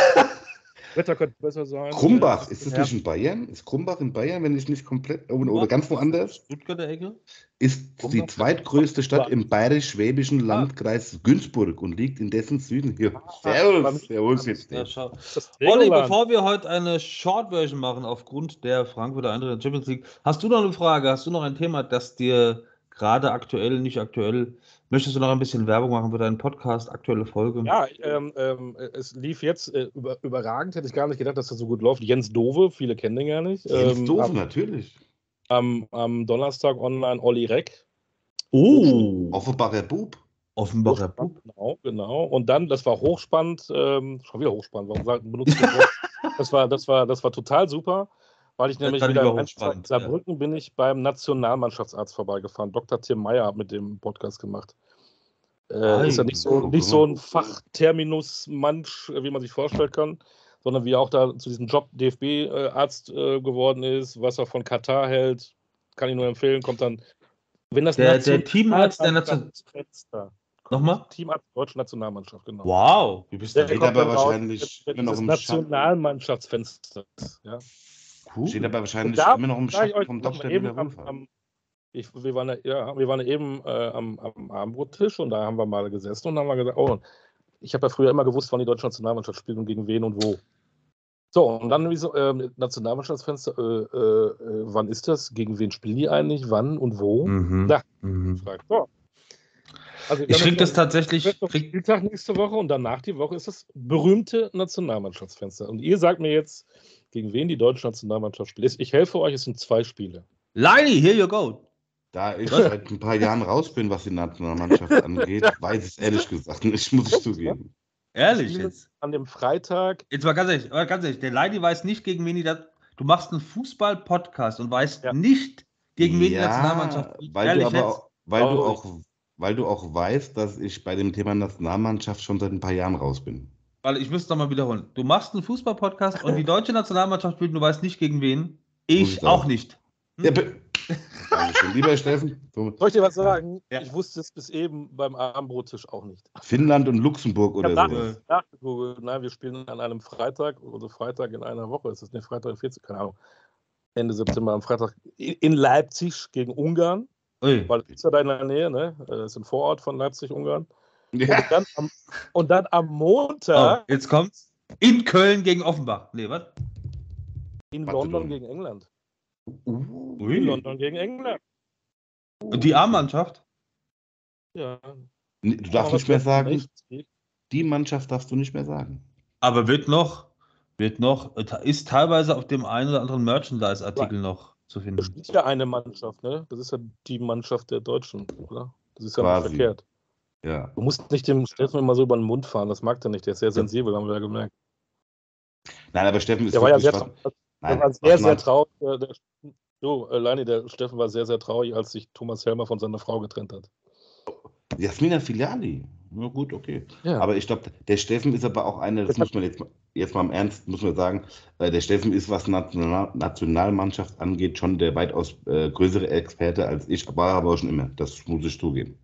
Wetter könnte besser sein. Krumbach, Äh, ist das ja. nicht in Bayern? Ist Krumbach in Bayern, wenn ich nicht komplett, oder, oder Krumbach? ganz woanders? Stuttgarter Ecke? Ist die Krumbach? zweitgrößte Stadt im bayerisch-schwäbischen Landkreis Günzburg und liegt in dessen Süden. Ja, servus, servus jetzt. Ja, schau. Das Olli, Regoland. bevor wir heute eine Short-Version machen aufgrund der Frankfurter Eintracht in der Champions League, hast du noch eine Frage? Hast du noch ein Thema, das dir gerade aktuell, nicht aktuell, möchtest du noch ein bisschen Werbung machen für deinen Podcast, aktuelle Folge? Ja, ähm, ähm, es lief jetzt äh, über, überragend, hätte ich gar nicht gedacht, dass das so gut läuft. Jens Dove, viele kennen den gar nicht. Jens Ähm, Dove, am, natürlich. am, am Donnerstag online Olli Reck. Oh, Offenbacher Bub. Offenbacher Bub. Genau, genau. Und dann, das war hochspannend, ähm, schon wieder hochspannend, warum sagt, benutzt ich das Wort? das war, das war, das war total super, weil ich Das nämlich war wieder lieber in hochspannend, Saarbrücken bin ich beim Nationalmannschaftsarzt vorbeigefahren. Doktor Tim Meyer hat mit dem Podcast gemacht. Äh, Ei, ist ja nicht so, guck nicht mal. so ein Fachterminus-Mansch, wie man sich vorstellen kann, sondern wie er auch da zu diesem Job D F B-Arzt äh, geworden ist, was er von Katar hält, kann ich nur empfehlen, kommt dann, wenn das Der- der Teamarzt der Nation- Nationalmannschaftsfenster. Nochmal? Teamarzt der deutschen Nationalmannschaft, genau. Wow, wie bist du Der Steht denn? kommt aber dann raus wahrscheinlich mit immer noch dieses im Schatten. Nationalmannschaftsfenster. Ja. Cool. Steht aber wahrscheinlich Da immer noch im sag ich Schatten euch vom noch mal Doktor eben Müller am, Wohlfahrt. am, ich, wir, waren ja, ja, wir waren ja eben äh, am, am Abendbrottisch und da haben wir mal gesessen und haben wir gesagt, oh, ich habe ja früher immer gewusst, wann die deutsche Nationalmannschaft spielt und gegen wen und wo. So, und dann wie so, äh, Nationalmannschaftsfenster, äh, äh, äh, wann ist das? Gegen wen spielen die eigentlich? Wann und wo? Mhm. Na. Mhm. Fragt. So. Also, wir Ich haben krieg jetzt das noch- tatsächlich. wird noch Krieg, Spieltag nächste Woche und danach die Woche ist das berühmte Nationalmannschaftsfenster. Und ihr sagt mir jetzt, gegen wen die deutsche Nationalmannschaft spielt. Ich helfe euch, es sind zwei Spiele. Leini, here you go. Da ich seit ein paar Jahren raus bin, was die Nationalmannschaft angeht, weiß ich es ehrlich gesagt nicht, muss ich zugeben. Ehrlich Spiele jetzt. An dem Freitag, Jetzt mal ganz ehrlich, aber ganz ehrlich, der Leini weiß nicht, gegen wen die das. Du machst einen Fußball-Podcast und weißt Ja. nicht, gegen wen die Ja, Nationalmannschaft spielt. weil Ehrlich du aber jetzt? auch, weil du Traurig. auch, weil du auch weißt, dass ich bei dem Thema Nationalmannschaft schon seit ein paar Jahren raus bin. Weil ich müsste nochmal wiederholen. Du machst einen Fußball-Podcast und die deutsche Nationalmannschaft spielt und du weißt nicht gegen wen. Ich sieht's auch aus. nicht. Ja, be- Dankeschön, lieber Steffen. So, Soll ich dir was sagen? Ja. Ich wusste es bis eben beim Abendbrottisch auch nicht. Finnland und Luxemburg oder Ich hab sowas. nach- nachgegoogelt. Nein, wir spielen an einem Freitag oder Freitag in einer Woche. Ist das nicht Freitag in vierzig? Keine Ahnung. Ende September am Freitag in Leipzig gegen Ungarn. Ui. Weil das ist ja da in der Nähe, ne? Das ist ein Vorort von Leipzig, Ungarn. Ja. Und, dann am, und dann am Oh, Montag jetzt kommt's. In Köln gegen Offenbach. Nee, was? in Warte London doch. gegen England. Uh, Ui. In London gegen England. Und die A-Mannschaft? Ja. nee, du darfst Aber nicht mehr was sagen, Nations League? die Mannschaft darfst du nicht mehr sagen. Aber wird noch, wird noch, ist teilweise auf dem einen oder anderen Merchandise-Artikel noch zu Das finden. ist ja eine Mannschaft, ne? Das ist ja die Mannschaft der Deutschen, oder? Das ist ja Quasi. nicht verkehrt. Ja. Du musst nicht dem Steffen immer so über den Mund fahren, das mag der nicht, der ist sehr sensibel, haben wir ja gemerkt. Nein, aber Steffen ist Der war ja wirklich sehr, was. trau- Nein, der war was sehr, sehr man- traurig. Der, der, so, äh, Leini, der Steffen war sehr, sehr traurig, als sich Thomas Helmer von seiner Frau getrennt hat. Jasmina Filiali. Na gut, okay. Ja. Aber ich glaube, der Steffen ist aber auch einer, das muss man jetzt, mal- jetzt mal im Ernst, muss man sagen, äh, der Steffen ist, was National, Nationalmannschaft angeht, schon der weitaus äh, größere Experte als ich, war aber auch schon immer. Das muss ich zugeben.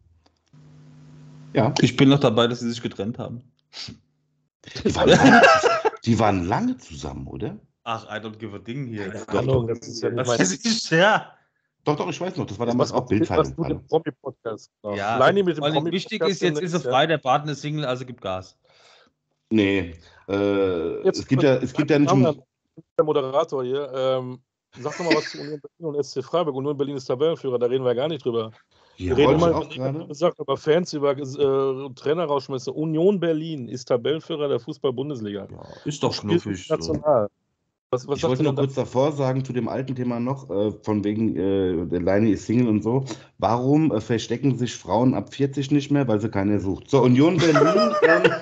Ja, Ich bin noch dabei, dass sie sich getrennt haben. die waren lange, die waren lange zusammen, oder? Ach, I don't give a ding hier. Keine Doch, Ahnung, doch. das ist ja nicht Was mein. weiß ich, ja. Doch, doch, ich weiß noch, das war Das damals was, auch Bildzeitung. was du dem Promi-Podcast machst. Ja, Leini mit dem vor allem Promi-Podcast. wichtig ist, jetzt ist er frei, der Partner ist Single, also gibt Gas. Nee, äh, Jetzt- es gibt ja, es gibt ja nicht um, Der Moderator hier, ähm, sag doch mal was zu Union Berlin und S C Freiburg. Union Berlin ist Tabellenführer, da reden wir gar nicht drüber. hier Wir reden wollte ich immer auch über gerade. negative Sachen, über Fans, über äh, Trainer-Rausschmisse. Union Berlin ist Tabellenführer der Fußball-Bundesliga. Ja, ist doch Spielt knuffig. So. national. Was, was Ich sagt wollte ihr noch denn kurz davor sagen, zu dem alten Thema noch, äh, von wegen, äh, der Leine ist Single und so. Warum äh, verstecken sich Frauen ab vierzig nicht mehr? Weil sie keine sucht. So, Union Berlin. ähm,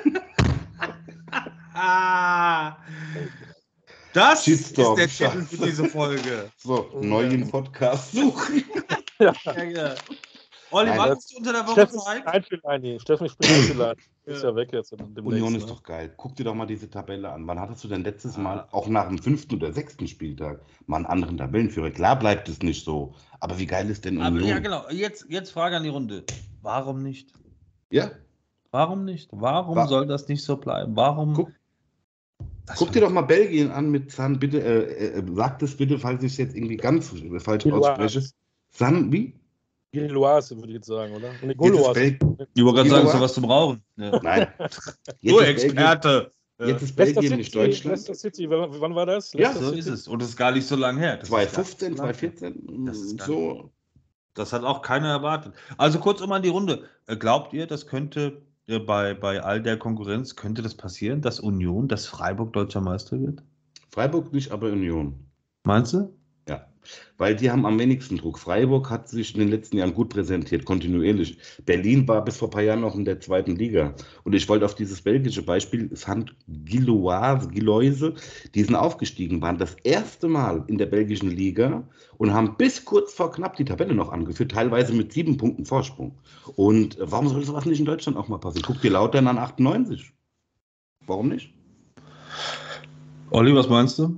Ah, das Shitstorm, ist der Titel Scheiße. für diese Folge. so, neuen Podcast suchen. Ja, ja. Olli, Nein, was das- hast du unter der Woche Steffen, gezeigt? ein für Leini. Steffen, ich bin ein für Leini. Ist ja weg jetzt. Demnächst, Union ist ne? doch geil. Guck dir doch mal diese Tabelle an. Wann hattest du denn letztes Ah. Mal, auch nach dem fünften oder sechsten Spieltag, mal einen anderen Tabellenführer? Klar bleibt es nicht so. Aber wie geil ist denn Aber Union? ja, genau. Jetzt, jetzt Frage an die Runde. Warum nicht? Ja? Warum nicht? Warum Wa- soll das nicht so bleiben? Warum? Guck- Das Guck dir doch mal Belgien an mit San, bitte, äh, äh, sag das bitte, falls ich es jetzt irgendwie ganz falsch Gilloise. ausspreche. San, wie? Gilloise, würde ich jetzt sagen, oder? Nee, Jetzt ist Gauloise. Bel Ich wollte gerade Wie sagen, war- sowas zum Rauchen. Ja. Nein. Du Jetzt ist, Belgien, Experte. jetzt ist Leicester Belgien nicht City, Deutschland. Leicester City, wann, wann war das? Ja, Leicester so City? ist es. Und es ist gar nicht so lange her. Das ist gar zwanzig fünfzehn, nicht so lange her. zwanzig vierzehn, Das ist gar so. Das hat auch keiner erwartet. Also kurz um an die Runde. Äh, Glaubt ihr, das könnte äh, bei, bei all der Konkurrenz, könnte das passieren, dass Union, dass Freiburg deutscher Meister wird? Freiburg nicht, aber Union. Meinst du? Ja, weil die haben am wenigsten Druck. Freiburg hat sich in den letzten Jahren gut präsentiert, kontinuierlich. Berlin war bis vor ein paar Jahren noch in der zweiten Liga. Und ich wollte auf dieses belgische Beispiel, Saint Gilloise, Gilloise, die sind aufgestiegen, waren das erste Mal in der belgischen Liga und haben bis kurz vor knapp die Tabelle noch angeführt, teilweise mit sieben Punkten Vorsprung. Und äh, warum soll sowas nicht in Deutschland auch mal passieren? Guck dir Lautern an achtundneunzig. Warum nicht? Olli, was meinst du?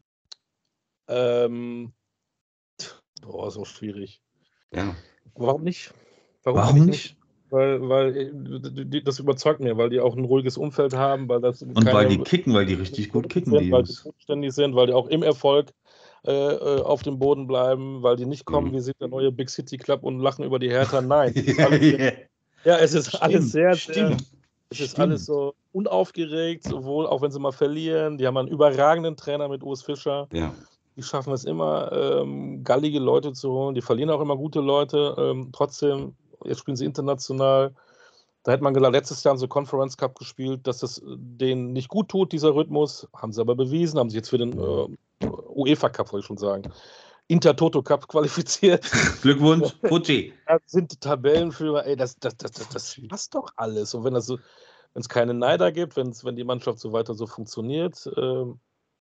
Ähm, boah, ist auch schwierig. Ja. Warum nicht? Warum eigentlich nicht? Weil, weil äh, die- die- das überzeugt mir, weil die auch ein ruhiges Umfeld haben, weil das Und weil die kicken, weil die richtig gut kicken, die sind, weil die Jungs. bodenständig sind, weil die auch im Erfolg äh, äh, auf dem Boden bleiben, weil die nicht kommen, Mhm. wir sind der neue Big City Club und lachen über die Hertha. Nein. Es ist alles, ja, es ist Stimmt, alles sehr, sehr, stimmt. es ist stimmt. alles so unaufgeregt, sowohl auch wenn sie mal verlieren. Die haben einen überragenden Trainer mit Urs Fischer. Ja. Die schaffen es immer, ähm, gallige Leute zu holen. Die verlieren auch immer gute Leute. Ähm, trotzdem, jetzt spielen sie international. Da hätte man gedacht, letztes Jahr haben sie Conference Cup gespielt, dass das denen nicht gut tut, dieser Rhythmus. Haben sie aber bewiesen, haben sich jetzt für den äh, UEFA Cup, wollte ich schon sagen, Intertoto Cup qualifiziert. Glückwunsch, Fuji. Ja, sind Tabellenführer. Ey, das, das, das, das, das passt doch alles. Und wenn das so, wenn es keine Neider gibt, wenn's, wenn die Mannschaft so weiter so funktioniert, ähm,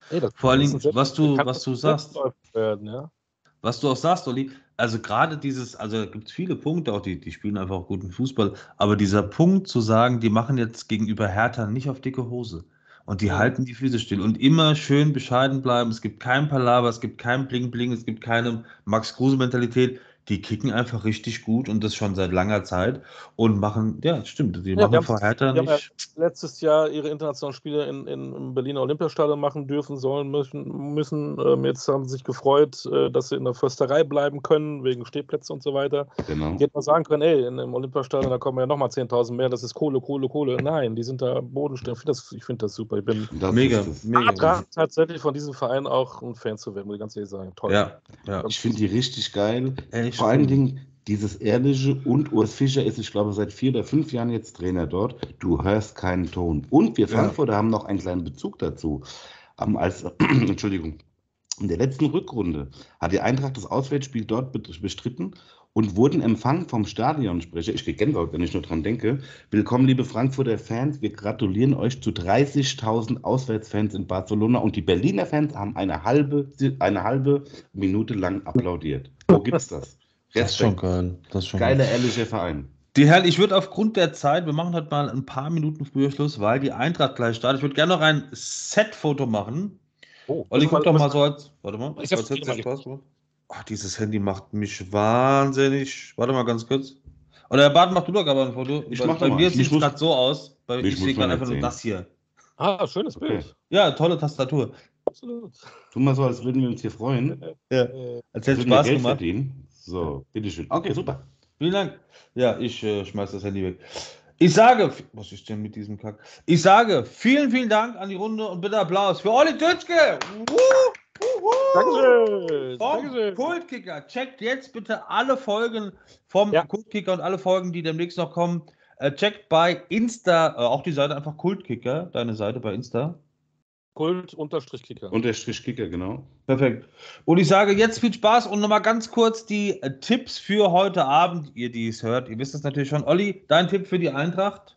Ey, das Vor allen ist Dingen, ein Selbst- was du, kann was du ein sagst, Selbstläufer werden, ja. was du auch sagst, Olli, also gerade dieses, also da gibt es viele Punkte, auch die, die spielen einfach auch guten Fußball, aber dieser Punkt zu sagen, die machen jetzt gegenüber Hertha nicht auf dicke Hose und die Mhm. halten die Füße still und immer schön bescheiden bleiben, es gibt kein Palaver, es gibt kein Bling-Bling, es gibt keine Max-Kruse-Mentalität, die kicken einfach richtig gut und das schon seit langer Zeit und machen, ja, stimmt, die Ja, die machen haben, vor Hertha die haben ja nicht. letztes Jahr ihre internationalen Spiele in, in, im Berliner Olympiastadion machen dürfen, sollen, müssen. müssen. Ähm, jetzt haben sie sich gefreut, äh, dass sie in der Försterei bleiben können, wegen Stehplätze und so weiter. Genau. Die hätten mal sagen können, ey, in dem Olympiastadion, da kommen ja nochmal zehntausend mehr, das ist Kohle, Kohle, Kohle. Nein, die sind da bodenständig. Ich finde das, ich find das super. Ich bin Das Mega, ist es. mega. dran, tatsächlich von diesem Verein auch ein Fan zu werden, muss ich ganz ehrlich sagen. Toll. Ja, ja. Ich finde die richtig geil. Echt Vor allen cool. Dingen dieses Ehrliche, und Urs Fischer ist, ich glaube, seit vier oder fünf Jahren jetzt Trainer dort. Du hörst keinen Ton. Und wir Ja. Frankfurter haben noch einen kleinen Bezug dazu. Ähm, als, Entschuldigung, in der letzten Rückrunde hat die Eintracht das Auswärtsspiel dort bet- bestritten und wurden empfangen vom Stadionsprecher. Ich kriege Gänsehaut, wenn ich nur dran denke. Willkommen, liebe Frankfurter Fans. Wir gratulieren euch zu dreißigtausend Auswärtsfans in Barcelona, und die Berliner Fans haben eine halbe, eine halbe Minute lang applaudiert. Wo gibt's das? Das ist schon Respekt. geil. Das ist schon geil. Geiler, ehrlicher Verein. Die Herren, ich würde aufgrund der Zeit, wir machen heute mal ein paar Minuten früher Schluss, weil die Eintracht gleich startet. Ich würde gerne noch ein Set-Foto machen. Oh, Olli, müssen wir guck doch mal- mal so als. Warte mal, Ich so hab's als hätte es wieder dir mal Spaß gemacht. Ach, dieses Handy macht mich wahnsinnig. Warte mal ganz kurz. Oder Herr Bart, mach du doch aber ein Foto. Ich Bei, mach doch bei mal. mir Ich sieht es muss- gerade so aus. Bei, Ich ich muss sehe mal gerade einfach nur erzählen. das hier. Ah, schönes Okay. Bild. Ja, tolle Tastatur. Absolut. Tu mal so, als würden wir uns hier freuen. Ja. Äh, Als Als hätte würden wir Spaß Geld gemacht. verdienen. So, bitteschön. Okay, super. Vielen Dank. Ja, ich äh, schmeiß das Handy weg. Ich sage, was ist denn mit diesem Kack? Ich sage, vielen, vielen Dank an die Runde und bitte Applaus für Olli Dütschke. Wuhu, wuhu. Dankeschön. Vom Dankeschön. Kultkicker. Checkt jetzt bitte alle Folgen vom Ja. Kultkicker und alle Folgen, die demnächst noch kommen. Äh, checkt bei Insta, äh, auch die Seite einfach Kultkicker, deine Seite bei Insta. Kult-Kicker. Unterstrich Kicker, genau. Perfekt. Und ich sage jetzt viel Spaß und nochmal ganz kurz die äh, Tipps für heute Abend. Ihr, die es hört, ihr wisst es natürlich schon. Olli, dein Tipp für die Eintracht?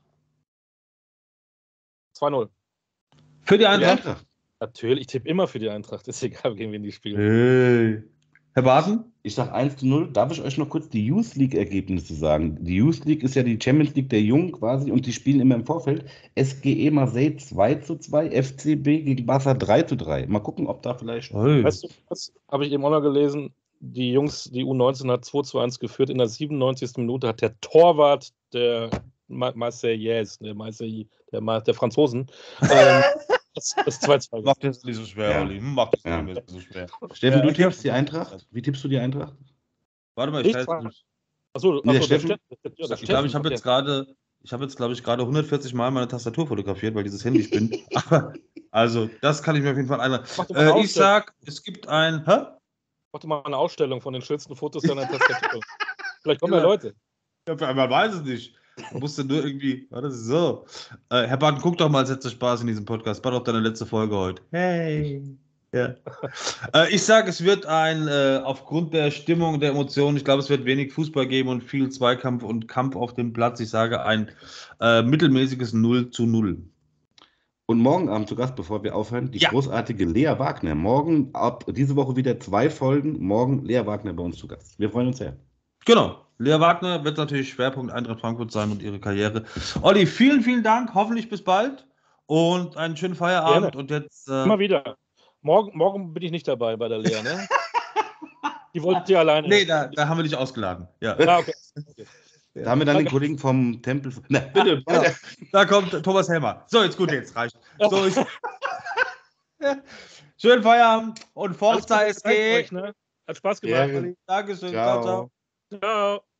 zwei null. Für die Für die Eintracht? Eintracht. Natürlich, ich tippe immer für die Eintracht. Ist egal, gegen wen die spielen. Hey. Herr Barton? Ich sage eins zu null. Darf ich euch noch kurz die Youth League-Ergebnisse sagen? Die Youth League ist ja die Champions League der Jungen quasi, und die spielen immer im Vorfeld. S G E Marseille zwei zu zwei, F C B gegen Barca drei zu drei. Mal gucken, ob da vielleicht. Hey. Weißt du, das habe ich eben auch noch gelesen. Die Jungs, die U neunzehn hat zwei zu eins geführt. In der siebenundneunzigsten Minute hat der Torwart der Ma- Marseillaise, der Marseille, der, Ma- der Franzosen, ähm, das, das zwei zu zwei gemacht. Macht das nicht so schwer, Ja. Olli. Macht das Ja. nicht mehr so schwer. Steffen, Ja, du ich tippst die Eintracht? Wie tippst du die Eintracht? Warte mal, ich, Ich ich, frage- ich, Achso, Nee, der achso, der Steffen- Steffen. Ja, der ich glaube, ich Steffen, habe okay. jetzt gerade, ich habe jetzt, glaube ich, gerade hundertvierzig Mal meine Tastatur fotografiert, weil dieses Handy spinnt. Aber, also, das kann ich mir auf jeden Fall einladen. Mach doch mal eine Äh, ich Ausstellung. sag, es gibt ein, hä? Mach doch mal eine Ausstellung von den schönsten Fotos deiner Tastatur. Vielleicht kommen ja Genau. Leute. Ja, man weiß es nicht. Du musst ja nur irgendwie, warte, so. Äh, Herr Barton, guck doch mal, als hättest du Spaß in diesem Podcast. War doch deine letzte Folge heute. Hey. Ja. äh, ich sage, es wird ein, äh, aufgrund der Stimmung, der Emotionen, ich glaube, es wird wenig Fußball geben und viel Zweikampf und Kampf auf dem Platz. Ich sage ein äh, mittelmäßiges null zu null. Und morgen Abend zu Gast, bevor wir aufhören, die Ja. großartige Lea Wagner. Morgen, ab diese Woche wieder zwei Folgen. Morgen Lea Wagner bei uns zu Gast. Wir freuen uns sehr. Genau. Lea Wagner wird natürlich Schwerpunkt Eintracht Frankfurt sein und ihre Karriere. Olli, vielen, vielen Dank. Hoffentlich bis bald und einen schönen Feierabend. Gerne. Und jetzt. Äh, Immer wieder. Morgen, morgen bin ich nicht dabei bei der Lea, ne? Die wollte ja alleine. nee, da, da haben wir dich ausgeladen. Ja. Ah, okay. okay. Da haben wir dann den Kollegen vom Tempel. Na, bitte, Ja. weiter. Da kommt Thomas Helmer. So, jetzt gut, jetzt reicht. So, ich, schönen Feierabend und Forza Alles Gute, danke S G. euch, ne? Hat Spaß gemacht. Ja. Dankeschön. Ciao, ciao. Ciao. Ciao.